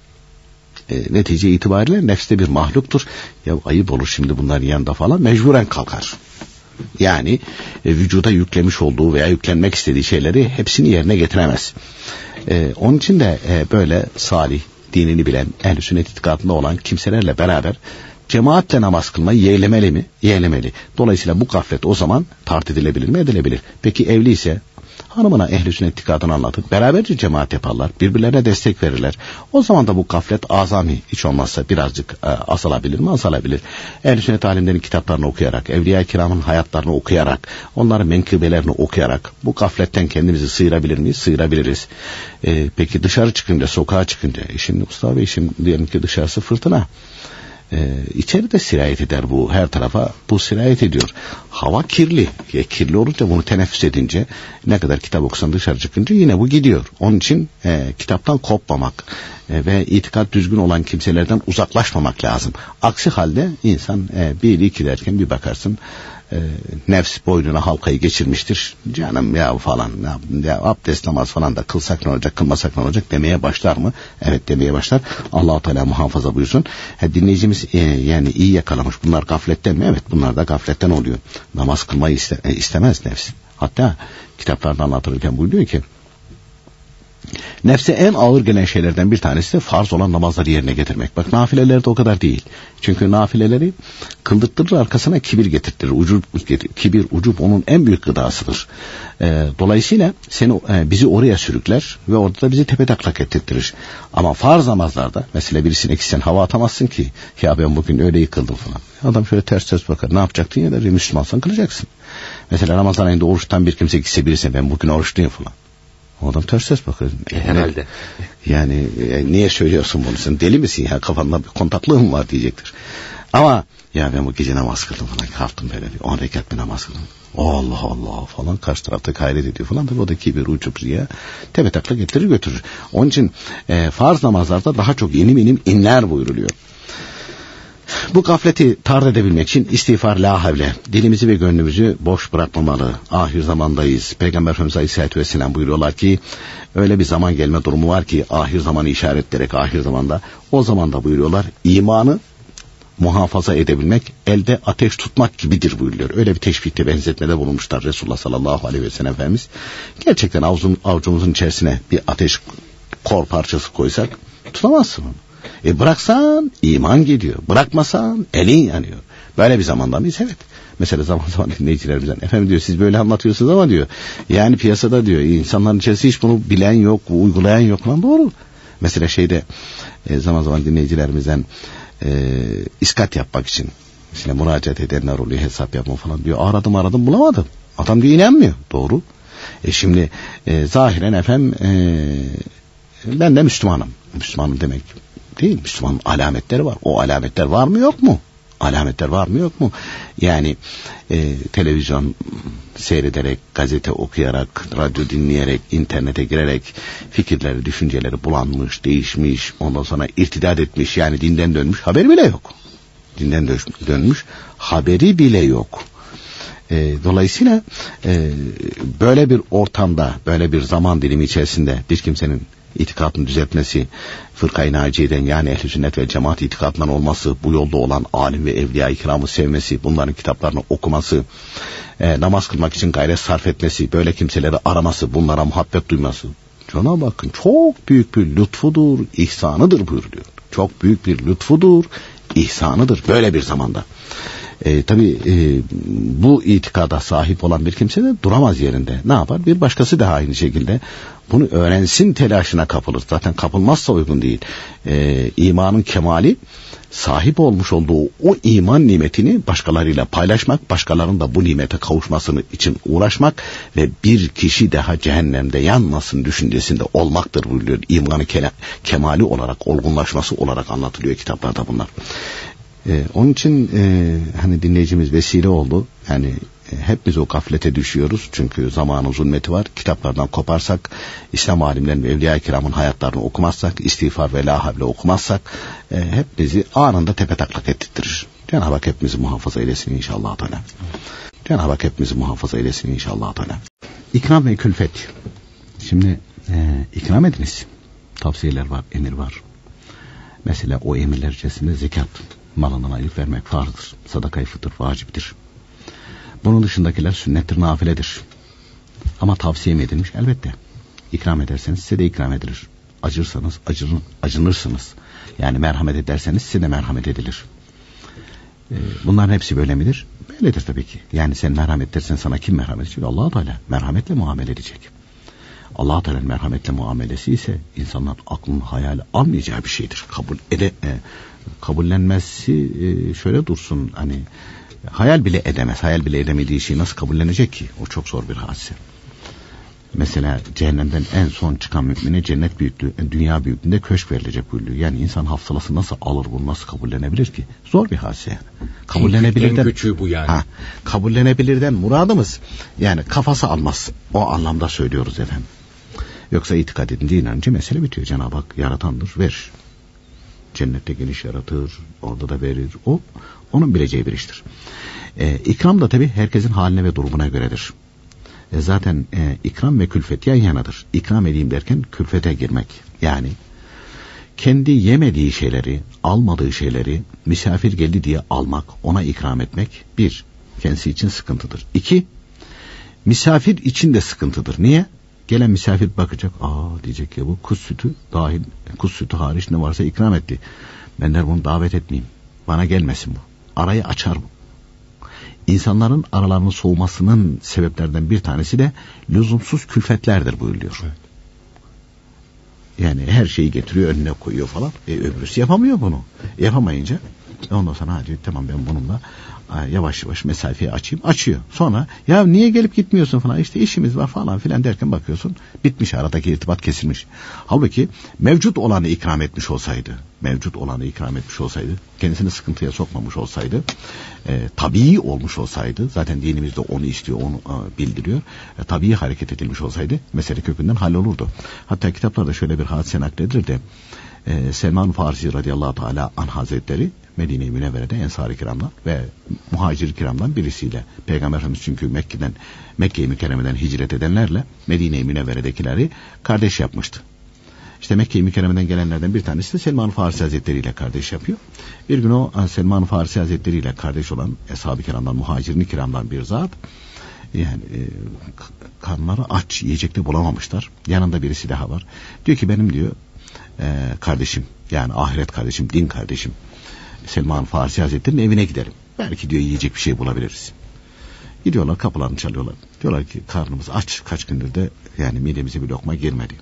netice itibariyle nefs de bir mahluktur. Ya ayıp olur şimdi bunların yanında falan, mecburen kalkar. Yani vücuda yüklemiş olduğu veya yüklenmek istediği şeyleri hepsini yerine getiremez. Onun için de böyle salih, dinini bilen, ehl-i sünnet itikadında olan kimselerle beraber cemaatle namaz kılmayı yeğlemeli mi? Yeğlemeli. Dolayısıyla bu gaflet o zaman tart edilebilir mi? Edilebilir. Peki evli ise hanımına ehl-i sünnet itikadını anlatıp beraberce cemaat yaparlar, birbirlerine destek verirler. O zaman da bu gaflet azami, hiç olmazsa birazcık azalabilir mi? Azalabilir. Ehl-i sünnet alimlerinin kitaplarını okuyarak, evliya-i kiramın hayatlarını okuyarak, onların menkıbelerini okuyarak bu gafletten kendimizi sıyırabilir miyiz? Sıyırabiliriz. Peki dışarı çıkınca, sokağa çıkınca, şimdi Mustafa Bey, şimdi diyelim ki dışarısı fırtına. İçeride sirayet eder bu, her tarafa bu sirayet ediyor. Hava kirli. Kirli olunca bunu teneffüs edince ne kadar kitap okusan dışarı çıkınca yine bu gidiyor. Onun için kitaptan kopmamak ve itikat düzgün olan kimselerden uzaklaşmamak lazım. Aksi halde insan bir iki derken bir bakarsın nefs boynuna halkayı geçirmiştir. Canım ya falan ya abdest namaz falan da kılsak ne olacak, kılmasak ne olacak demeye başlar mı? Evet, demeye başlar. Allah-u Teala muhafaza buyursun. Dinleyicimiz yani iyi yakalamış. Bunlar gafletten mi? Evet, bunlar da gafletten oluyor. Namaz kılmayı istemez nefs. Hatta kitaplarda anlatılırken buyuruyor ki nefse en ağır gelen şeylerden bir tanesi de farz olan namazları yerine getirmek. Bak nafilelerde o kadar değil. Çünkü nafileleri kıldırtırır, arkasına kibir getirtir. Kibir, ucub onun en büyük gıdasıdır. Dolayısıyla bizi oraya sürükler ve orada da bizi tepetaklak ettirtir. Ama farz namazlarda mesela birisine ki sen hava atamazsın ki ya ben bugün öyle yıkıldım falan. Adam şöyle ters bakar. Ne yapacaktın ya da Müslümansan kılacaksın. Mesela Ramazan ayında oruç tutan bir kimse gitse birisine ben bugün oruçluyum falan. O adam ters bakıyor. Herhalde. Yani niye söylüyorsun bunu? Sen deli misin ya? Kafanda bir kontaklığın var diyecektir. Ama ya ben bu gece namaz kıldım falan. Kalktım böyle bir 10 rekat bir namaz kıldım. Allah Allah falan, karşı tarafta gayret ediyor falan. Tabii o da kibir, uçup riya tepetakla getirir götürür. Onun için farz namazlarda daha çok inim inler buyuruluyor. Bu gafleti tard edebilmek için istiğfar la havle. Dilimizi ve gönlümüzü boş bırakmamalı. Ahir zamandayız. Peygamber Efendimiz Aleyhisselatü Vesselam buyuruyorlar ki öyle bir zaman gelme durumu var ki ahir zamanı işaret ederek ahir zamanda, o zamanda buyuruyorlar imanı muhafaza edebilmek elde ateş tutmak gibidir buyuruyor. Öyle bir teşbihte, benzetmede bulunmuşlar Resulullah sallallahu aleyhi ve sellem Efendimiz. Gerçekten avucumuzun içerisine bir ateş kor parçası koysak tutamazsın onu. Bıraksan iman gidiyor. Bırakmasan elin yanıyor. Böyle bir zamanda mıyız? Evet. Mesela zaman zaman dinleyicilerimizden efendim diyor siz böyle anlatıyorsunuz ama diyor yani piyasada diyor insanların içerisinde hiç bunu bilen yok, uygulayan yok lan, doğru. Mesela zaman zaman dinleyicilerimizden iskat yapmak için mesela müracaat edenler oluyor, hesap yapma falan diyor. Aradım bulamadım. Adam diyor inanmıyor. Doğru. Şimdi zahiren efendim ben de Müslümanım. Müslümanım demek değil. Müslümanın alametleri var. O alametler var mı yok mu? Alametler var mı yok mu? Yani televizyon seyrederek, gazete okuyarak, radyo dinleyerek, internete girerek fikirleri, düşünceleri bulanmış, değişmiş, ondan sonra irtidat etmiş, yani dinden dönmüş, haberi bile yok. Dinden dönmüş, haberi bile yok. Dolayısıyla böyle bir ortamda, böyle bir zaman dilimi içerisinde bir kimsenin itikadını düzeltmesi, fırkayı naciyeden yani ehl-i sünnet ve cemaat itikadından olması, bu yolda olan alim ve evliya-i kiramı sevmesi, bunların kitaplarını okuması, namaz kılmak için gayret sarf etmesi, böyle kimseleri araması, bunlara muhabbet duyması, Cenab-ı Hakk'ın çok büyük bir lütfudur, ihsanıdır buyuruyor. Çok büyük bir lütfudur, ihsanıdır böyle bir zamanda. Tabii bu itikada sahip olan bir kimse de duramaz yerinde. Ne yapar? Bir başkası da aynı şekilde bunu öğrensin telaşına kapılır. Zaten kapılmazsa uygun değil. İmanın kemali sahip olmuş olduğu o iman nimetini başkalarıyla paylaşmak, başkalarının da bu nimete kavuşmasını için uğraşmak ve bir kişi daha cehennemde yanmasın düşüncesinde olmaktır buyuruyor. İmanı kemali olarak, olgunlaşması olarak anlatılıyor kitaplarda bunlar. Onun için hani dinleyicimiz vesile oldu. Yani hepimiz o gaflete düşüyoruz. Çünkü zamanın zulmeti var. Kitaplardan koparsak, İslam alimlerinin ve evliya-i kiramın hayatlarını okumazsak, istiğfar ve la havle okumazsak hep bizi anında tepetaklak ettirir. Cenab-ı Hak hepimizi muhafaza eylesin inşallah Teala. Cenab-ı Hak hepimizi muhafaza eylesin inşallah Teala. İkram ve külfet. Şimdi ikram ediniz. Tavsiyeler var, emir var. Mesela o emirler içerisinde zekat, malından aylık vermek farzdır. Sadaka-i fıtır vaciptir. Bunun dışındakiler sünnettir, nafiledir. Ama tavsiye mi edilmiş? Elbette. İkram ederseniz size de ikram edilir. Acırsanız acınırsınız. Yani merhamet ederseniz size de merhamet edilir. Bunların hepsi böyle midir? Böyledir tabii ki. Yani sen merhamet edersen sana kim merhamet edecek? Allah-u Teala merhametle muamele edecek. Allah-u Teala'nın merhametle muamelesi ise insanlar aklının hayali almayacağı bir şeydir. Kabullenmesi şöyle dursun, hani hayal bile edemez. Hayal bile edemediği şeyi nasıl kabullenecek ki? O çok zor bir hadise. Mesela cehennemden en son çıkan mümine cennet büyüklüğü, dünya büyüklüğünde köşk verilecek buyuruyor. Yani insan hafsalası nasıl alır, bunu nasıl kabullenebilir ki? Zor bir hadise yani. Kabullenebilirden, en küçüğü bu yani. Kabullenebilirden muradımız yani kafası almaz. O anlamda söylüyoruz efendim. Yoksa itikad edince inanınca mesele bitiyor. Cenab-ı Hak yaratandır, verir. Cennette geniş yaratır, orada da verir. O onun bileceği bir iştir. İkram da tabii herkesin haline ve durumuna göredir. Zaten ikram ve külfet yan yanadır. İkram edeyim derken külfete girmek. Yani kendi yemediği şeyleri, almadığı şeyleri misafir geldi diye almak, ona ikram etmek bir, kendisi için sıkıntıdır. İki, misafir için de sıkıntıdır. Niye? Gelen misafir bakacak, diyecek ya bu kuş sütü dahil, kuş sütü hariç ne varsa ikram etti. Ben de bunu davet etmeyeyim. Bana gelmesin bu. Arayı açar bu. İnsanların aralarının soğumasının sebeplerden bir tanesi de lüzumsuz külfetlerdir buyuruyor. Evet. Yani her şeyi getiriyor, önüne koyuyor falan. Öbürüsü yapamıyor bunu. Yapamayınca ondan sonra diyor tamam ben bununla yavaş yavaş mesafeyi açayım. Açıyor. Sonra ya niye gelip gitmiyorsun falan, işte işimiz var falan filan derken bakıyorsun bitmiş, aradaki irtibat kesilmiş. Halbuki mevcut olanı ikram etmiş olsaydı, kendisini sıkıntıya sokmamış olsaydı, tabii olmuş olsaydı, zaten dinimiz de onu istiyor, onu bildiriyor. Tabii hareket edilmiş olsaydı mesele kökünden hallolurdu. Hatta kitaplarda şöyle bir hadise nakledilir de Selman Farisi radıyallahu teala anh hazretleri Medine-i Münevvere'de Ensar-ı Kiram'dan ve Muhacir-i Kiram'dan birisiyle, Peygamber Efendimiz çünkü Mekke-i Mükerreme'den hicret edenlerle Medine-i Münevvere'dekileri kardeş yapmıştı. İşte Mekke-i Mükerreme'den gelenlerden bir tanesi de Selman Farisi Hazretleri ile kardeş yapıyor. Bir gün o Selman Farisi Hazretleri ile kardeş olan Eshab-ı Kiram'dan, Muhacir-i Kiram'dan bir zat, yani karnları aç, yiyecek de bulamamışlar. Yanında birisi daha var. Diyor ki benim diyor kardeşim, yani ahiret kardeşim, din kardeşim Selman Farisi Hazretleri'nin evine gidelim. Belki diyor yiyecek bir şey bulabiliriz. Gidiyorlar, kapılarını çalıyorlar. Diyorlar ki karnımız aç, kaç gündür de yani midemize bir lokma girmedi.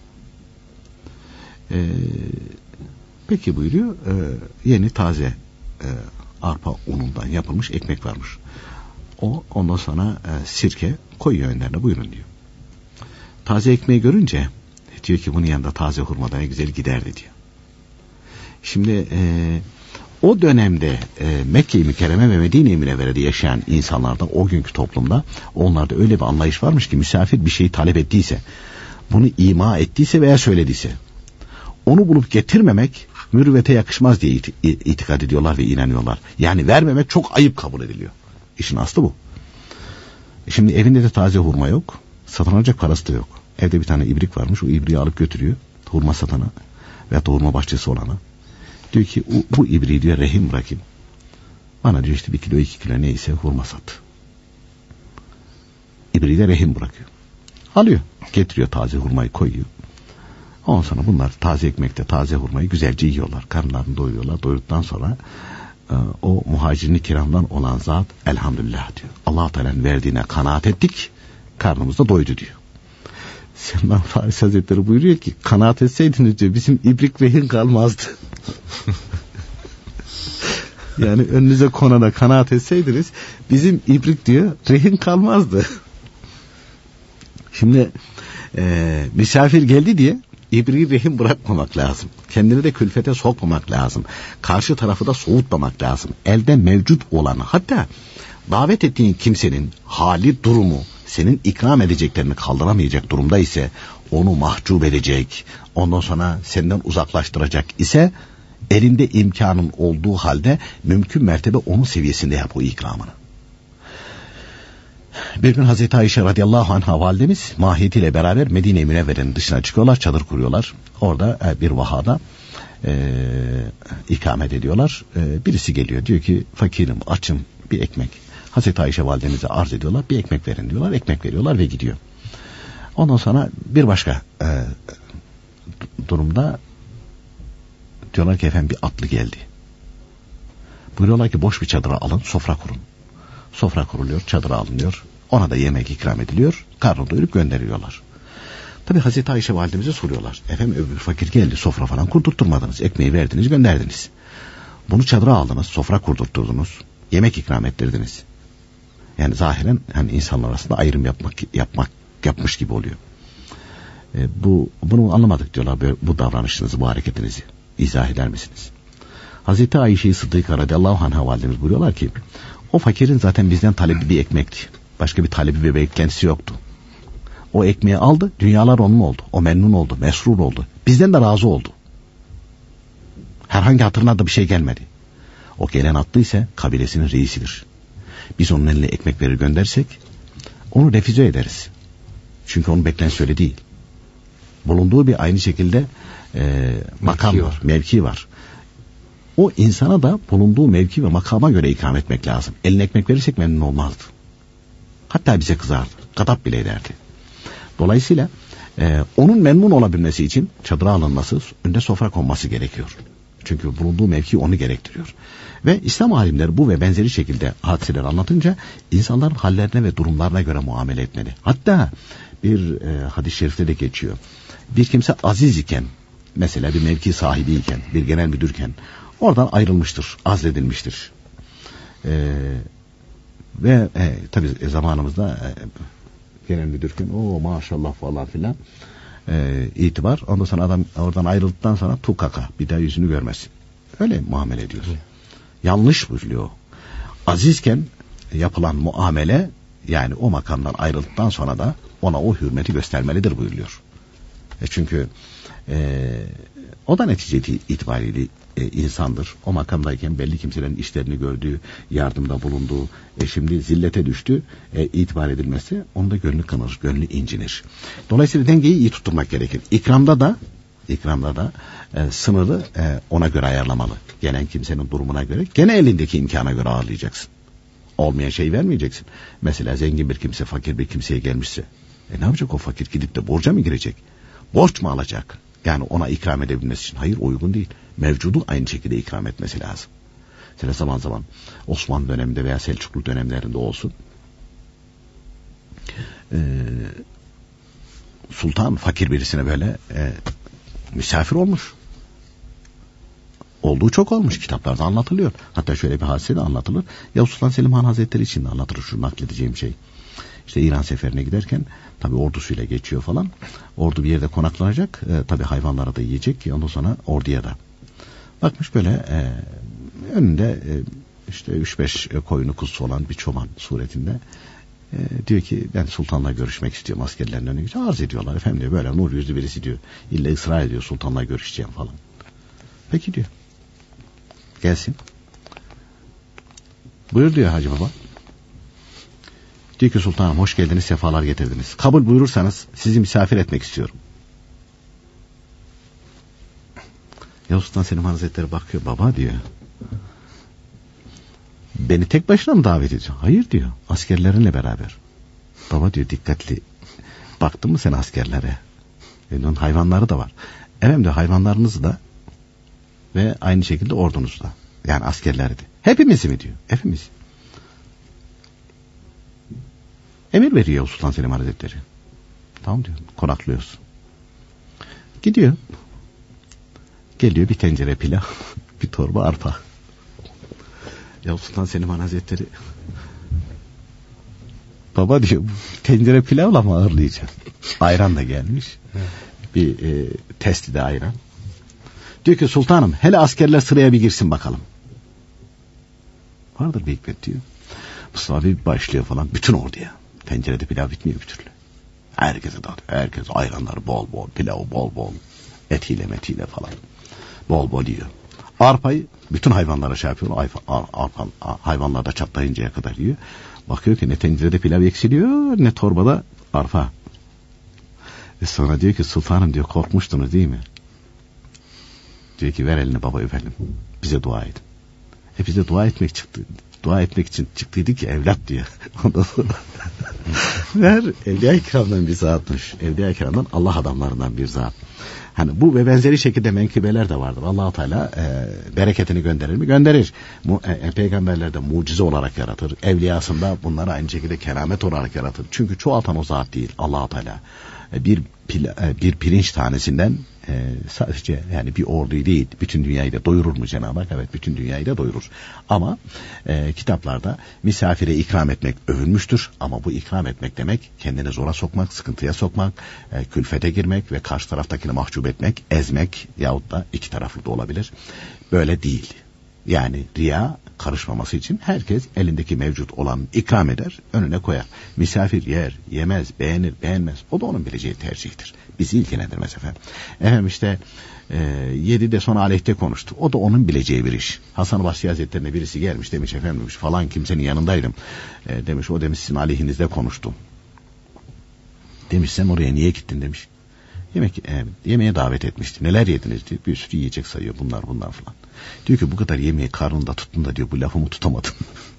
Peki buyuruyor, yeni taze arpa unundan yapılmış ekmek varmış. Ondan sonra sirke koyuyor önlerine, buyurun diyor. Taze ekmeği görünce diyor ki bunun yanında taze hurmadan güzel giderdi diyor. Şimdi o dönemde Mekke-i Mükerreme ve Medine-i Münevvere'de yaşayan insanlarda, o günkü toplumda onlarda öyle bir anlayış varmış ki misafir bir şeyi talep ettiyse, bunu ima ettiyse veya söylediyse onu bulup getirmemek mürüvvete yakışmaz diye itikad ediyorlar ve inanıyorlar. Yani vermemek çok ayıp kabul ediliyor. İşin aslı bu. Şimdi evinde de taze hurma yok. Satın alacak parası da yok. Evde bir tane ibrik varmış. O ibriği alıp götürüyor hurma satana veya da hurma bahçesi olana. Diyor ki bu ibriği diyor rehin bırakayım. Bana diyor işte 1 kilo 2 kilo neyse hurma sat. İbriği de rehin bırakıyor. Alıyor. Getiriyor taze hurmayı koyuyor. Ondan sonra bunlar taze ekmekte taze hurmayı güzelce yiyorlar. Karnlarını doyuruyorlar. Doyduktan sonra o Muhacir-i Kiram'dan olan zat elhamdülillah diyor. Allah-u Teala'nın verdiğine kanaat ettik. Karnımız da doydu diyor. Selman Farisi Hazretleri buyuruyor ki kanaat etseydiniz diyor bizim ibrik rehin kalmazdı. Yani önünüze konana kanaat etseydiniz bizim ibrik diyor rehin kalmazdı. Şimdi misafir geldi diye ibriği rehin bırakmamak lazım. Kendini de külfete sokmamak lazım. Karşı tarafı da soğutmamak lazım. Elde mevcut olanı, hatta davet ettiğin kimsenin hali, durumu senin ikram edeceklerini kaldıramayacak durumda ise onu mahcup edecek, ondan sonra senden uzaklaştıracak ise elinde imkanın olduğu halde mümkün mertebe onun seviyesinde yap o ikramını. Bir gün Hazreti Ayşe radıyallahu anha validemiz mahiyetiyle beraber Medine-i Münevvere'nin dışına çıkıyorlar, çadır kuruyorlar. Orada bir vahada ikamet ediyorlar. Birisi geliyor, diyor ki fakirim, açım, bir ekmek. Hazreti Ayşe validemize arz ediyorlar, bir ekmek verin diyorlar, ekmek veriyorlar ve gidiyor. Ondan sonra bir başka durumda diyorlar ki efendim bir atlı geldi. Buyuruyorlar ki boş bir çadıra alın, sofra kurun. Sofra kuruluyor, çadıra alınıyor. Ona da yemek ikram ediliyor. Karnını doyurup gönderiyorlar. Tabi Hazreti Ayşe validemize soruyorlar. Efendim öbür fakir geldi, sofra falan kurdurtturmadınız. Ekmeği verdiniz, gönderdiniz. Bunu çadıra aldınız, sofra kurdurtturdunuz. Yemek ikram ettirdiniz. Yani zahiren hani insanlar arasında ayrım yapmış gibi oluyor. Bunu anlamadık diyorlar, bu davranışınızı, bu hareketinizi. İzah eder misiniz? Hazreti Ayşe-i Sıddıka radıyallahu anha validemiz buyuruyorlar ki o fakirin zaten bizden talebi bir ekmekti. Başka bir talebi ve beklentisi yoktu. O ekmeği aldı, dünyalar onun oldu. O memnun oldu, mesrur oldu. Bizden de razı oldu. Herhangi hatırına da bir şey gelmedi. O gelen atlı ise kabilesinin reisidir. Biz onun eline ekmek verir göndersek onu refüze ederiz. Çünkü onun beklentisi öyle değil. Bulunduğu bir aynı şekilde makam var, mevki var. O insana da bulunduğu mevki ve makama göre ikram etmek lazım. Eline ekmek verirsek memnun olmazdı. Hatta bize kızardı. Gadap bile ederdi. Dolayısıyla onun memnun olabilmesi için çadıra alınması, önüne sofra konması gerekiyor. Çünkü bulunduğu mevki onu gerektiriyor. Ve İslam alimleri bu ve benzeri şekilde hadiseler anlatınca insanların hallerine ve durumlarına göre muamele etmeli. Hatta bir hadis-i şerifte de geçiyor. Bir kimse aziz iken, mesela bir mevki sahibi iken, bir genel müdürken oradan ayrılmıştır, azledilmiştir. Ve tabii zamanımızda genel müdürken o maşallah falan filan itibar. Ondan sonra adam oradan ayrıldıktan sonra tukaka, bir daha yüzünü görmesin. Öyle muamele ediyor. Yanlış buyuruyor. Azizken yapılan muamele, yani o makamdan ayrıldıktan sonra da ona o hürmeti göstermelidir buyuruyor. Çünkü O da netice itibariyle insandır. O makamdayken belli kimselerin işlerini gördüğü, yardımda bulunduğu, şimdi zillete düştü, itibar edilmesi onda gönlü kanır, gönlü incinir. Dolayısıyla dengeyi iyi tutturmak gerekir. İkramda da sınırı ona göre ayarlamalı. Gelen kimsenin durumuna göre, gene elindeki imkana göre ağırlayacaksın. Olmayan şey vermeyeceksin. Mesela zengin bir kimse fakir bir kimseye gelmişse, ne yapacak o fakir? Gidip de borca mı girecek? Borç mu alacak? Yani ona ikram edebilmesi için. Hayır, uygun değil. Mevcudu aynı şekilde ikram etmesi lazım. Mesela zaman zaman Osmanlı döneminde veya Selçuklu dönemlerinde olsun, sultan fakir birisine böyle misafir olmuş. Olduğu çok olmuş. Kitaplarda anlatılıyor. Hatta şöyle bir hadise de anlatılır. Yavuz Sultan Selim Han Hazretleri için de anlatılır şu nakledeceğim şey. İşte İran seferine giderken tabi ordusuyla geçiyor falan. Ordu bir yerde konaklanacak. Tabi hayvanlara da yiyecek. Ondan sonra orduya da. Bakmış böyle önünde işte 3-5 koyunu kuzusu olan bir çoban suretinde. Diyor ki ben sultanla görüşmek istiyorum, askerlerin önüne gidiyor. Arz ediyorlar, efendim diyor, böyle nur yüzlü birisi diyor. İlle ısrar ediyor, sultanla görüşeceğim falan. Peki diyor. Gelsin. Buyur diyor Hacı Baba. Diyor ki sultanım hoş geldiniz, sefalar getirdiniz. Kabul buyurursanız sizi misafir etmek istiyorum. Ya Sultan Selim Hazretleri bakıyor, baba diyor. Beni tek başına mı davet ediyorsun? Hayır diyor, askerlerinle beraber. Baba diyor dikkatli baktın mı sen askerlere? Onun hayvanları da var. Evet diyor, hayvanlarınızı da ve aynı şekilde ordunuz da. Yani askerleri de. Hepimizi mi diyor? Hepimiz. Emir veriyor Sultan Selim Hazretleri. Tamam diyor, konaklıyoruz. Gidiyor. Geliyor bir tencere pilav, bir torba arpa. Ya Sultan Selim Han Hazretleri, baba diyor, tencere pilavla mı ağırlayacağım? Ayran da gelmiş. Bir testi de ayran. Diyor ki sultanım hele askerler sıraya bir girsin bakalım. Vardır bir hikmet diyor. Mustafa bir başlıyor falan bütün orduya. Tencerede pilav bitmiyor bir türlü. Herkese dağıtıyor. Herkes ayranları bol bol, pilavı bol bol. Etiyle metiyle falan. Bol bol yiyor. Arpayı bütün hayvanlara şey yapıyor. Hayvanlar da çatlayıncaya kadar yiyor. Bakıyor ki ne tencerede pilav eksiliyor ne torbada arpa. Sonra diyor ki sultanım diyor, korkmuştunuz değil mi? Diyor ki ver elini baba öpelim. Bize dua edin. Bize dua etmek çıktı. Dua etmek için çıktıydık ya evlat diyor. Ondan sonra ver, Evliya-i Kiram'dan bir zatmış. Evliya-i Kiram'dan Allah adamlarından bir zat. Hani bu ve benzeri şekilde menkıbeler de vardır. Allah-u Teala bereketini gönderir mi? Gönderir. Peygamberler de mucize olarak yaratır. Evliyasında bunları aynı şekilde keramet olarak yaratır. Çünkü çoğaltan o zat değil Allah-u Teala. Bir pirinç tanesinden sadece yani bir orduyu değil bütün dünyayı da doyurur mu Cenab-ı Hak? Evet, bütün dünyayı da doyurur. Ama kitaplarda misafire ikram etmek övülmüştür. Ama bu ikram etmek demek kendini zora sokmak, sıkıntıya sokmak, külfete girmek ve karşı taraftakini mahcup etmek, ezmek yahut da iki taraflı da olabilir. Böyle değil. Yani riya karışmaması için herkes elindeki mevcut olan ikram eder, önüne koyar. Misafir yer, yemez, beğenir, beğenmez. O da onun bileceği tercihtir. Bizi ilgilendirmez efendim. Efendim işte yedi de sonra aleyhte konuştu. O da onun bileceği bir iş. Hasan-ı Basri Hazretleri'ne birisi gelmiş, demiş efendim demiş, falan kimsenin yanındaydım. Demiş o demiş sizin aleyhinizde konuştum. Demiş sen oraya niye gittin demiş. Yemeğe davet etmişti. Neler yediniz diyor. Bir sürü yiyecek sayıyor, bunlar falan. Diyor ki bu kadar yemeği karnında tuttun da diyor bu lafımı tutamadın.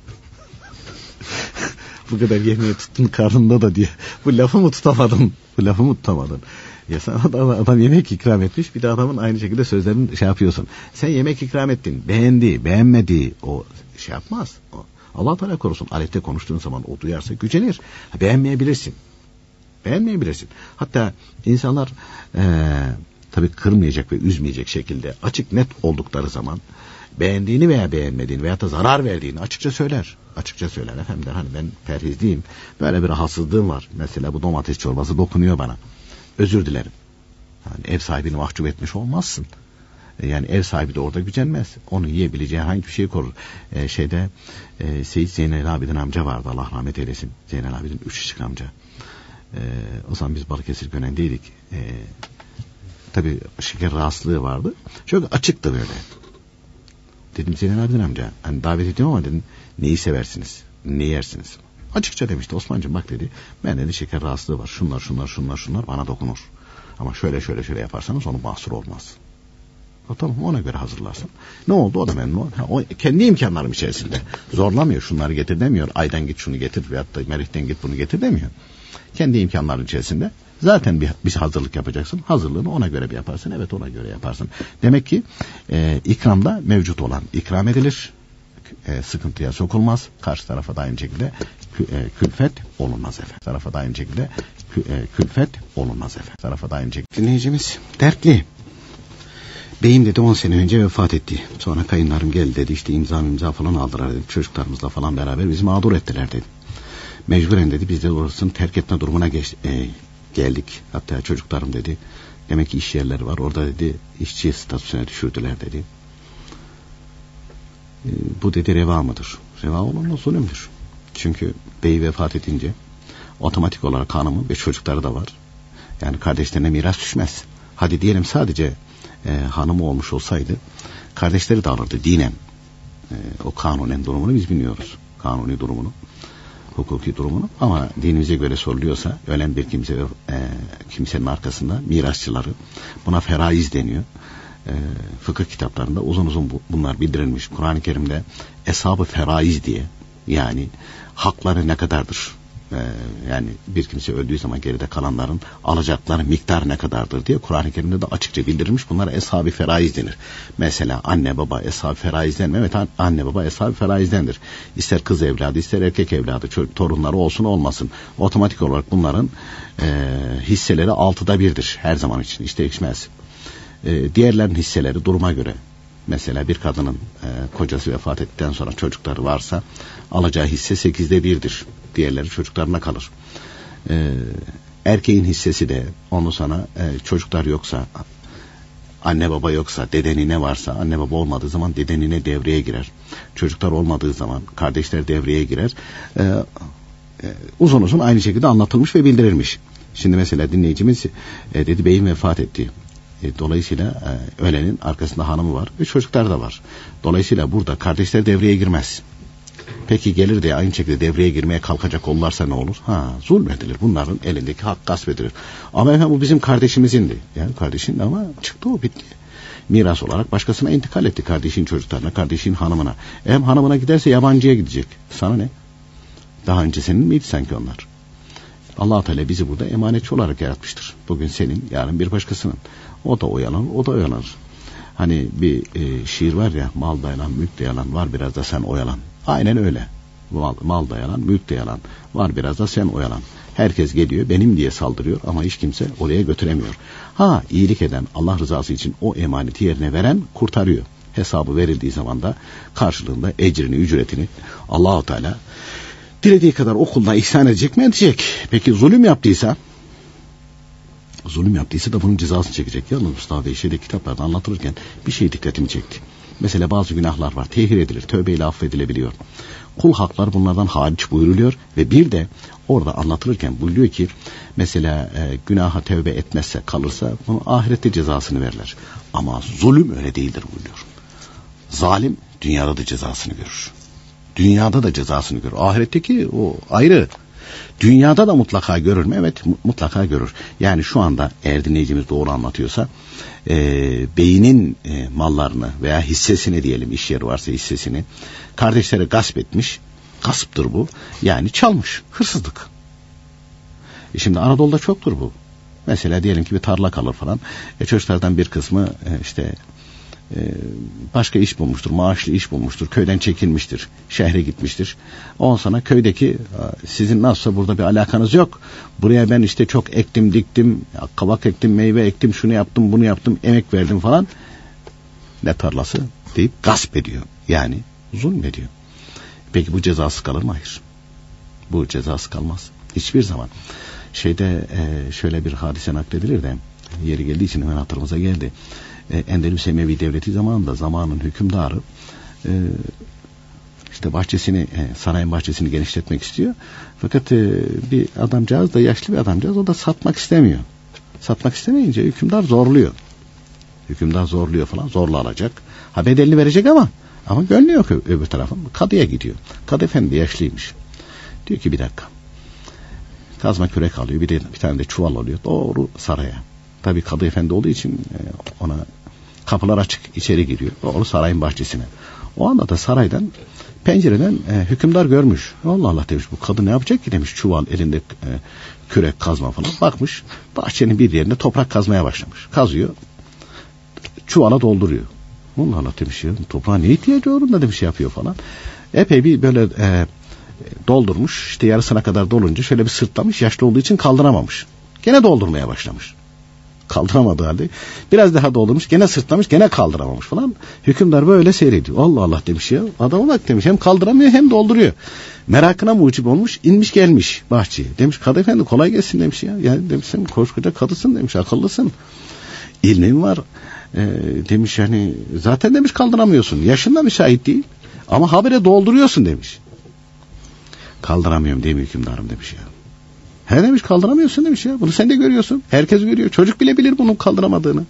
Bu kadar yemeği tuttun karnında da diyor bu lafımı tutamadın. Ya sana adam yemek ikram etmiş, bir de adamın aynı şekilde sözlerini şey yapıyorsun. Sen yemek ikram ettin, beğendi, beğenmedi, o şey yapmaz. Allah Teala korusun, aleyhte konuştuğun zaman o duyarsa gücenir. Beğenmeyebilirsin. Hatta insanlar tabii kırmayacak ve üzmeyecek şekilde açık net oldukları zaman beğendiğini veya beğenmediğini veya da zarar verdiğini açıkça söyler. Efendim hani ben perhizliyim, böyle bir rahatsızlığım var. Mesela bu domates çorbası dokunuyor bana. Özür dilerim. Yani ev sahibini mahcup etmiş olmazsın. Yani ev sahibi de orada gücenmez. Onu yiyebileceği hangi bir şey korur. Seyyid Zeynel Abidin amca vardı, Allah rahmet eylesin. Zeynel Abidin 3 amca. O zaman biz Balıkesir Gönen'deydik. Tabii şeker rahatsızlığı vardı. Çok açıktı böyle. Dedim Zeynel Abidin amca hani davet ediyorum ama dedim neyi seversiniz? Ne yersiniz? Açıkça demişti Osman'cığım bak dedi ben dedi şeker rahatsızlığı var. Şunlar bana dokunur. Ama şöyle yaparsanız onun mahsuru olmaz. Tamam ona göre hazırlarsın. Ne oldu o da memnun. O kendi imkanlarım içerisinde. Zorlamıyor şunları getir demiyor. Aydan git şunu getir veyahut da Merih'ten git bunu getir demiyor. Kendi imkanların içerisinde. Zaten bir hazırlık yapacaksın. Hazırlığını ona göre bir yaparsın. Evet ona göre yaparsın. Demek ki ikramda mevcut olan ikram edilir. Sıkıntıya sokulmaz. Karşı tarafa da aynı şekilde külfet olunmaz efendim. Tarafa da aynı şekilde külfet olunmaz efendim. Tarafa da aynı şekilde. Dinleyicimiz dertli. Beyim dedi 10 sene önce vefat etti. Sonra kayınlarım geldi dedi işte imza falan aldılar dedi. Çocuklarımızla falan beraber bizi mağdur ettiler dedi. Mecburen dedi biz de orasını terk etme durumuna geldik. Hatta çocuklarım dedi demek ki iş yerleri var. Orada dedi işçi statüsüne düşürdüler dedi. Bu dedi reva mıdır? Reva olan da zulümdür. Çünkü bey vefat edince otomatik olarak hanımı ve çocukları da var. Yani kardeşlerine miras düşmez. Hadi diyelim sadece hanımı olmuş olsaydı kardeşleri de alırdı dinen. O kanunen durumunu biz bilmiyoruz. Kanuni durumunu, hukuki durumunu. Ama dinimize göre soruluyorsa ölen bir kimse ve kimsenin arkasında mirasçıları, buna feraiz deniyor. Fıkıh kitaplarında uzun bunlar bildirilmiş. Kur'an-ı Kerim'de eshab-ı feraiz diye yani hakları ne kadardır? Yani bir kimse öldüğü zaman geride kalanların alacakları miktar ne kadardır diye Kur'an-ı Kerim'de de açıkça bildirilmiş. Bunlara eshab-ı feraiz denir. Mesela anne baba eshab-ı feraiz denir. Evet anne baba eshab-ı feraizdendir. İster kız evladı ister erkek evladı torunları olsun olmasın. Otomatik olarak bunların hisseleri 6'da 1'dir her zaman için. İşte değişmez. Diğerlerin hisseleri duruma göre. Mesela bir kadının kocası vefat ettikten sonra çocukları varsa alacağı hisse 8'de 1'dir. Diğerleri çocuklarına kalır. Erkeğin hissesi de ondan sonra çocuklar yoksa, anne baba yoksa, dedenine varsa, anne baba olmadığı zaman dedenine devreye girer. Çocuklar olmadığı zaman kardeşler devreye girer. Uzun aynı şekilde anlatılmış ve bildirilmiş. Şimdi mesela dinleyicimiz dedi beyim vefat etti. Dolayısıyla ölenin arkasında hanımı var ve çocuklar da var. Dolayısıyla burada kardeşler devreye girmez. Peki gelir de aynı şekilde devreye girmeye kalkacak olurlarsa ne olur? Zulmedilir. Bunların elindeki hak gasp edilir. Ama efendim bu bizim kardeşimizindi. Yani kardeşin ama çıktı o bitti. Miras olarak başkasına intikal etti. Kardeşin çocuklarına, kardeşin hanımına. Hem hanımına giderse yabancıya gidecek. Sana ne? Daha önce senin miydi sanki onlar? Allah Teala bizi burada emanetçi olarak yaratmıştır. Bugün senin, yarın bir başkasının. O da oyalanır, o da oyalanır. Hani bir şiir var ya, mal da yalan, mülk de yalan, var biraz da sen oyalan. Aynen öyle. Mal da yalan, mülk de yalan, var biraz da sen oyalan. Herkes geliyor, benim diye saldırıyor ama hiç kimse oraya götüremiyor. İyilik eden, Allah rızası için o emaneti yerine veren kurtarıyor. Hesabı verildiği zaman da karşılığında ecrini, ücretini Allah-u Teala dilediği kadar okulda ihsan edecek mi? Edecek. Peki zulüm yaptıysa da bunun cezasını çekecek. Yalnız Mustafa Bey kitaplarda anlatılırken bir şey dikkatimi çekti. Mesela bazı günahlar var. Tehir edilir. Tövbeyle affedilebiliyor. Kul haklar bunlardan hariç buyuruluyor ve bir de orada anlatılırken buyuruyor ki mesela günaha tövbe etmezse kalırsa bunun ahirette cezasını verirler. Ama zulüm öyle değildir buyuruyor. Zalim dünyada da cezasını görür. Dünyada da cezasını görür. Ahiretteki o ayrı. Dünyada da mutlaka görür mü? Evet mutlaka görür. Yani şu anda eğer dinleyicimiz doğru anlatıyorsa beyinin mallarını veya hissesini diyelim, iş yeri varsa hissesini kardeşlere gasp etmiş. Gasptır bu. Yani çalmış. Hırsızlık. Şimdi Anadolu'da çoktur bu. Mesela diyelim ki bir tarla kalır falan. Çocuklardan bir kısmı başka iş bulmuştur, maaşlı iş bulmuştur, köyden çekilmiştir, şehre gitmiştir. Ondan sonra köydeki sizin nasılsa burada bir alakanız yok. Buraya ben çok ektim, diktim, kabak ektim, meyve ektim, şunu yaptım, bunu yaptım, emek verdim falan. Ne tarlası deyip gasp ediyor. Yani zulmediyor. Peki bu cezası kalır mı? Hayır. Bu cezası kalmaz. Hiçbir zaman. Şöyle bir hadise nakledilir de yeri geldiği için hemen hatırımıza geldi. Endülüs Emevi Devleti zamanında zamanın hükümdarı bahçesini, sarayın bahçesini genişletmek istiyor. Fakat bir adamcağız da yaşlı bir adamcağız, o da satmak istemiyor. Satmak istemeyince hükümdar zorluyor. Hükümdar zorluyor falan. Zorla alacak. Ha bedelini verecek ama gönlü yok öbür tarafın. Kadıya gidiyor. Kadı efendi yaşlıymış. Diyor ki bir dakika. Kazma kürek alıyor. Bir tane de çuval alıyor. Doğru saraya. Tabii kadı efendi olduğu için ona kapılar açık. İçeri giriyor. Doğru sarayın bahçesine. O anda da saraydan pencereden hükümdar görmüş. Allah Allah demiş, bu kadı ne yapacak ki demiş, çuval elinde kürek kazma falan. Bakmış bahçenin bir yerinde toprak kazmaya başlamış. Kazıyor. Çuvala dolduruyor. Allah Allah demiş ya, toprağa ne ihtiyacı olur da demiş yapıyor falan. Epey bir böyle doldurmuş. İşte yarısına kadar dolunca şöyle bir sırtlamış. Yaşlı olduğu için kaldıramamış. Gene doldurmaya başlamış. Kaldıramadığı halde biraz daha doldurmuş, gene sırtlamış, gene kaldıramamış falan. Hükümdar böyle seyrediyor. Allah Allah demiş ya, adama bak demiş, hem kaldıramıyor hem dolduruyor. Merakına mucip olmuş, inmiş gelmiş bahçeye. Demiş kadı efendi kolay gelsin demiş ya. Yani demiş sen koskoca kadısın demiş, akıllısın. İlmin var. Demiş yani zaten demiş kaldıramıyorsun. Yaşında müsait değil ama habire dolduruyorsun demiş. Kaldıramıyorum değil mi hükümdarım demiş ya. He demiş, kaldıramıyorsun demiş ya. Bunu sen de görüyorsun. Herkes görüyor. Çocuk bile bilir bunun kaldıramadığını.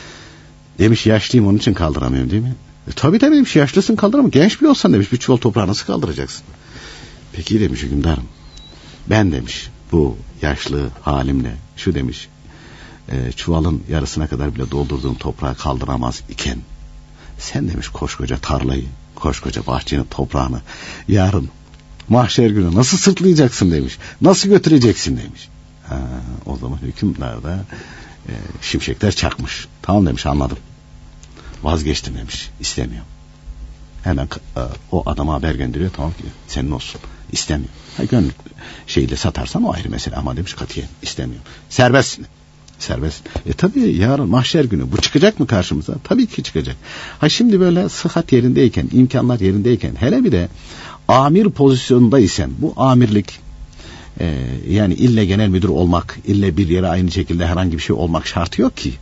Demiş yaşlıyım, onun için kaldıramıyorum değil mi? Tabii demiş, yaşlısın kaldıramam. Genç bile olsan demiş bir çuval toprağı nasıl kaldıracaksın? Peki demiş hükümdarım. Ben demiş bu yaşlı halimle şu demiş çuvalın yarısına kadar bile doldurduğum toprağı kaldıramaz iken sen demiş koskoca tarlayı, koskoca bahçenin toprağını yarın mahşer günü nasıl sırtlayacaksın demiş. Nasıl götüreceksin demiş. O zaman hükümlerde şimşekler çakmış. Tamam demiş, anladım. Vazgeçtim demiş. İstemiyorum. Hemen o adama haber gönderiyor. Tamam ki senin olsun. İstemiyorum. Gönül şeyle satarsan o ayrı mesele ama demiş katiyen istemiyorum. Serbestsin. Serbest. Tabii yarın mahşer günü bu çıkacak mı karşımıza? Tabii ki çıkacak. Şimdi böyle sıhhat yerindeyken, imkanlar yerindeyken, hele bir de amir pozisyonundaysan, bu amirlik yani ille genel müdür olmak, ille bir yere aynı şekilde herhangi bir şey olmak şartı yok ki.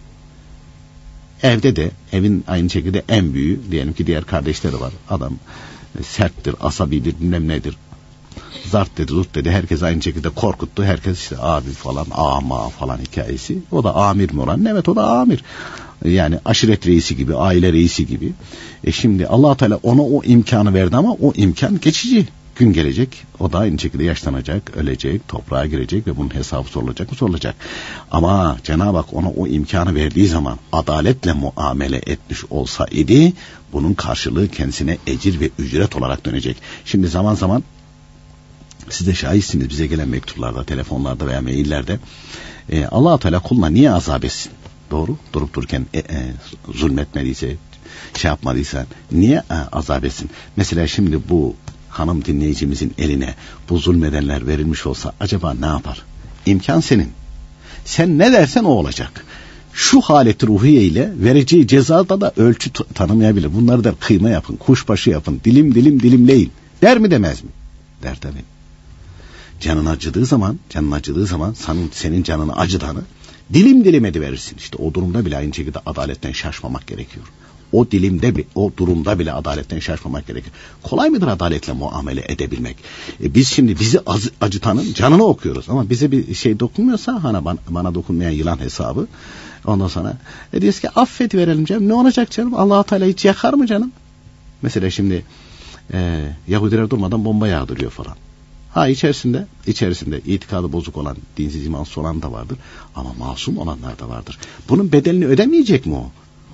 Evde de, evin aynı şekilde en büyüğü, diyelim ki diğer kardeşleri var. Adam serttir, asabidir, bilmem nedir. Zart dedi, zurt dedi, herkes aynı şekilde korkuttu. Herkes işte abi falan, ama falan hikayesi. O da amir mi olan? Evet, o da amir. Yani aşiret reisi gibi, aile reisi gibi. Şimdi Allah Teala ona o imkanı verdi ama o imkan geçici. Gün gelecek, o da aynı şekilde yaşlanacak, ölecek, toprağa girecek ve bunun hesabı sorulacak mı? Sorulacak. Ama Cenab-ı Hak ona o imkanı verdiği zaman adaletle muamele etmiş olsa idi, bunun karşılığı kendisine ecir ve ücret olarak dönecek. Şimdi zaman zaman siz de şahitsiniz bize gelen mektuplarda, telefonlarda veya maillerde Allah Teala kuluna niye azap etsin? Doğru, durup dururken zulmetmediyse, şey yapmadıysa niye azap etsin? Mesela şimdi bu hanım dinleyicimizin eline bu zulmedenler verilmiş olsa acaba ne yapar? İmkan senin. Sen ne dersen o olacak. Şu haleti ruhiye ile vereceği cezada da ölçü tanımayabilir. Bunları da kıyma yapın, kuşbaşı yapın, dilim dilimleyin. Der mi demez mi? Der tabii. Canın acıdığı zaman senin canını acıdanı dilim ediverirsin. İşte o durumda bile aynı şekilde adaletten şaşmamak gerekiyor. O durumda bile adaletten şaşmamak gerekir. Kolay mıdır adaletle muamele edebilmek? Biz şimdi bizi acıtanın canını okuyoruz ama bize bir şey dokunmuyorsa bana dokunmayan yılan hesabı. Ondan sonra diyoruz ki affet verelim canım. Ne olacak canım? Allah-u Teala hiç yakar mı canım? Mesela şimdi Yahudiler durmadan bomba yağdırıyor falan. İçerisinde itikadı bozuk olan, dinsiz imansız olan da vardır. Ama masum olanlar da vardır. Bunun bedelini ödemeyecek mi o?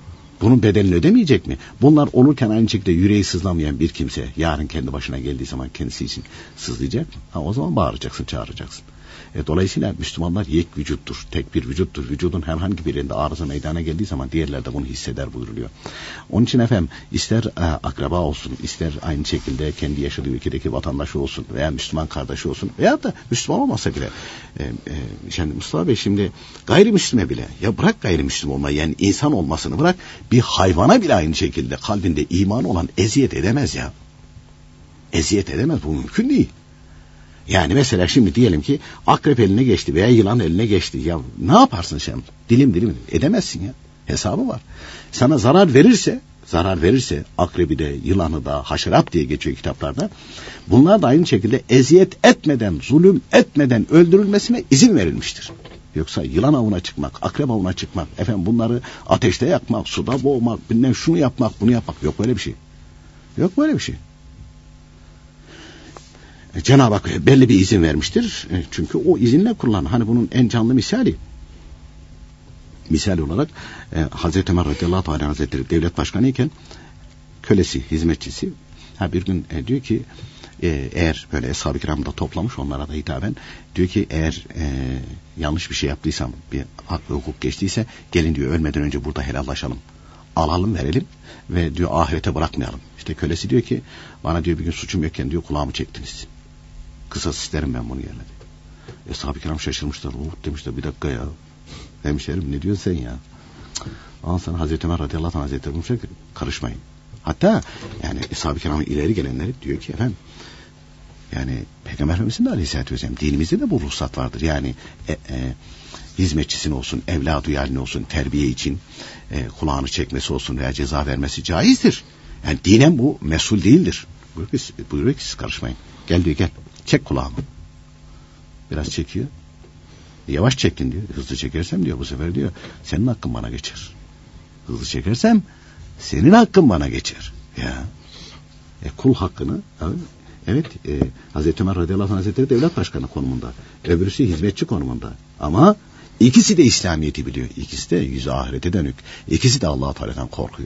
Bunlar olurken aynı şekilde yüreği sızlamayan bir kimse yarın kendi başına geldiği zaman kendisi için sızlayacak mı? O zaman bağıracaksın, çağıracaksın. Dolayısıyla Müslümanlar yek vücuttur, tek bir vücuttur. Vücudun herhangi birinde arıza meydana geldiği zaman diğerler de bunu hisseder buyuruluyor. Onun için efendim ister akraba olsun, ister aynı şekilde kendi yaşadığı ülkedeki vatandaşı olsun veya Müslüman kardeşi olsun veya da Müslüman olmasa bile şimdi Mustafa Bey şimdi gayrimüslime bile, ya bırak gayrimüslim olmayı, yani insan olmasını bırak, bir hayvana bile aynı şekilde kalbinde iman olan eziyet edemez ya. Eziyet edemez, bu mümkün değil. Yani mesela şimdi diyelim ki akrep eline geçti veya yılan eline geçti. Ya ne yaparsın sen? Dilim edemezsin ya. Hesabı var. Sana zarar verirse akrebi de, yılanı da, haşerat diye geçiyor kitaplarda. Bunlar da aynı şekilde eziyet etmeden, zulüm etmeden öldürülmesine izin verilmiştir. Yoksa yılan avına çıkmak, akrep avına çıkmak, efendim bunları ateşte yakmak, suda boğmak, bilmem şunu yapmak, bunu yapmak. Yok böyle bir şey. Yok böyle bir şey. Cenab-ı Hak belli bir izin vermiştir. Çünkü o izinle kullan. Hani bunun en canlı misal olarak Hazreti Ömer radıyallahu anh hazretleri devlet başkanı iken kölesi, hizmetçisi bir gün diyor ki eğer böyle Eshab-ı Kiram'ı da toplamış, onlara da hitaben diyor ki eğer yanlış bir şey yaptıysam, bir hak ve hukuk geçtiyse gelin diyor, ölmeden önce burada helallaşalım. Alalım, verelim ve diyor ahirete bırakmayalım. İşte kölesi diyor ki bana diyor bir gün suçum yokken diyor kulağımı çektiniz. Kısas isterim ben bunu yerine diyor. Eshab-ı Kiram şaşırmışlar. Demişler bir dakika ya. Hemşerim ne diyorsun sen ya? Ama sana Hazreti Ömer radıyallahu anh hazretleri bulmuşlar ki karışmayın. Hatta yani Eshab-ı Kiram'ın ileri gelenleri diyor ki efendim yani Peygamber Efendimiz'in de aleyhissalatü vesselam dinimizde de bu ruhsat vardır. Yani hizmetçisin olsun, evladı yalini olsun, terbiye için kulağını çekmesi olsun veya ceza vermesi caizdir. Yani dinen bu mesul değildir. Buyuruyor ki siz karışmayın. Gel diyor, gel. Çek kulağımı. Biraz çekiyor. Yavaş çekin diyor. Hızlı çekersem diyor bu sefer diyor senin hakkın bana geçer. Hızlı çekersem senin hakkın bana geçer. Ya. Kul hakkını evet Hazreti Ömer radıyallahu anh hazretleri devlet başkanı konumunda. Öbürüsü hizmetçi konumunda. Ama ikisi de İslamiyet'i biliyor. İkisi de yüzü ahirete dönük. İkisi de Allah-u Teala'dan korkuyor.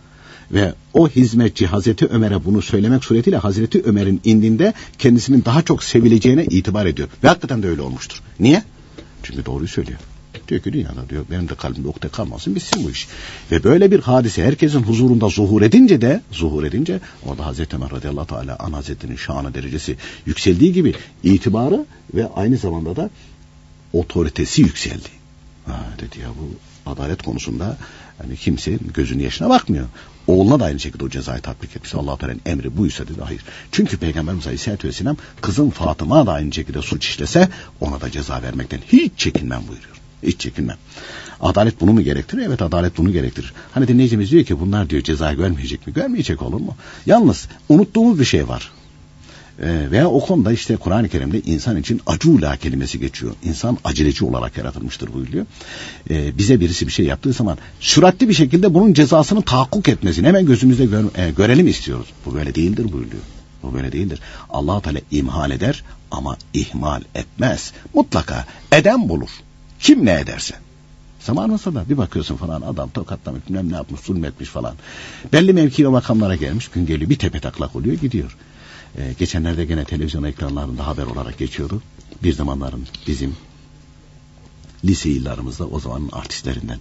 Ve o hizmetçi Hazreti Ömer'e bunu söylemek suretiyle Hazreti Ömer'in indinde kendisinin daha çok sevileceğine itibar ediyor. Ve hakikaten de öyle olmuştur. Niye? Çünkü doğruyu söylüyor. Diyor ki dünyada diyor benim de kalbimde ukde kalmasın, bitsin bu iş. Ve böyle bir hadise herkesin huzurunda zuhur edince orada Hazreti Ömer radıyallahu teala an hazretlerinin şanı derecesi yükseldiği gibi itibarı ve aynı zamanda da otoritesi yükseldi. Dedi ya bu adalet konusunda yani kimse gözünün yaşına bakmıyor. Oğluna da aynı şekilde o cezayı tatbik etmiş. Allah-u Teala'nın emri buysa dedi hayır. Çünkü Peygamberimiz Aleyhisselatü Vesselam kızım Fatıma da aynı şekilde suç işlese ona da ceza vermekten hiç çekinmem buyuruyor. Hiç çekinmem. Adalet bunu mu gerektirir? Evet adalet bunu gerektirir. Hani dinleyicimiz diyor ki bunlar diyor ceza görmeyecek mi? Görmeyecek olur mu? Yalnız unuttuğumuz bir şey var. Veya o konuda işte Kur'an-ı Kerim'de insan için acula kelimesi geçiyor. İnsan aceleci olarak yaratılmıştır buyuruyor. Bize birisi bir şey yaptığı zaman süratli bir şekilde bunun cezasını tahakkuk etmesini hemen gözümüzde görelim istiyoruz. Bu böyle değildir buyuruyor. Bu böyle değildir. Allah-u Teala imhal eder ama ihmal etmez. Mutlaka eden bulur. Kim ne ederse. Zamanında da bir bakıyorsun falan adam tokatlamış, bilmem ne yapmış, zulmetmiş falan. Belli mevki ve makamlara gelmiş, gün geliyor bir tepe taklak oluyor gidiyor. Geçenlerde gene televizyon ekranlarında haber olarak geçiyordu. Bir zamanların bizim lise yıllarımızda o zamanın artistlerinden.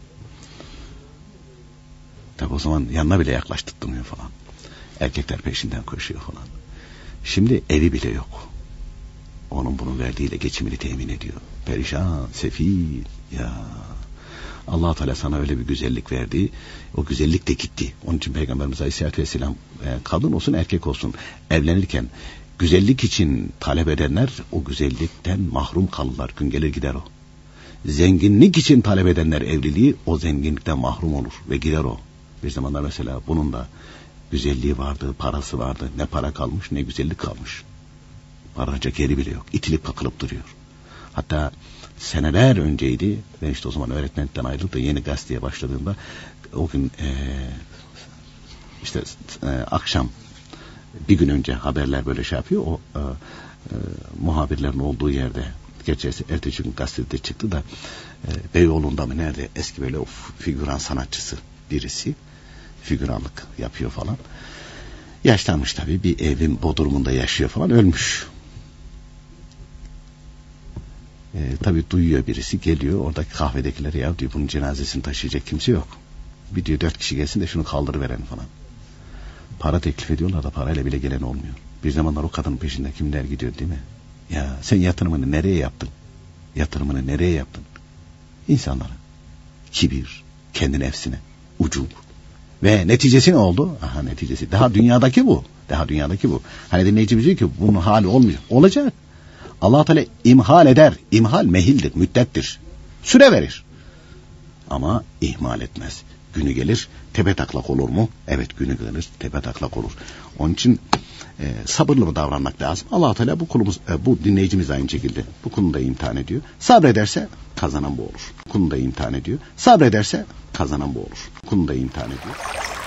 Tabi o zaman yanına bile yaklaştırtmıyor falan. Erkekler peşinden koşuyor falan. Şimdi evi bile yok. Onun bunun verdiğiyle geçimini temin ediyor. Perişan, sefil. Ya Allah-u Teala sana öyle bir güzellik verdi. O güzellik de gitti. Onun için Peygamberimiz Aleyhisselatü Vesselam kadın olsun erkek olsun evlenirken güzellik için talep edenler o güzellikten mahrum kalırlar. Gün gelir gider o. Zenginlik için talep edenler evliliği o zenginlikten mahrum olur ve gider o. Bir zamanlar mesela bunun da güzelliği vardı, parası vardı. Ne para kalmış ne güzellik kalmış. Paracak yeri bile yok. İtilip kakılıp duruyor. Hatta seneler önceydi. Ben işte o zaman öğretmenlikten ayrılıp da yeni gazeteye başladığımda o gün akşam bir gün önce haberler böyle şey yapıyor. O muhabirlerin olduğu yerde gerçi ertesi gün gazetede çıktı da Beyoğlu'nda mı nerede eski böyle o figüran sanatçısı birisi figüranlık yapıyor falan. Yaşlanmış tabii bir evin bodrumunda yaşıyor falan ölmüş. Tabii duyuyor birisi geliyor oradaki kahvedekiler ya diyor bunun cenazesini taşıyacak kimse yok. Bir diyor 4 kişi gelsin de şunu kaldırıveren falan. Para teklif ediyorlar da parayla bile gelen olmuyor. Bir zamanlar o kadının peşinden kimler gidiyor değil mi? Ya sen yatırımını nereye yaptın? Yatırımını nereye yaptın? İnsanlara. Kibir, kendi nefsine, ucub. Ve neticesi ne oldu? Aha neticesi. Daha dünyadaki bu. Hani dinleyicimiz diyor ki bunun hali olmuyor. Olacak. Allah Teala imhal eder. İmhal mehildir, müddettir. Süre verir. Ama ihmal etmez. Günü gelir, tepe taklak olur mu? Evet günü gelir, tepe taklak olur. Onun için sabırlı mı davranmak lazım? Allah Teala bu dinleyicimiz aynı şekilde bu konuda imtihan ediyor. Sabrederse kazanan bu olur. Kulunu da imtihan ediyor. Sabrederse kazanan bu olur. Kulunu da imtihan ediyor.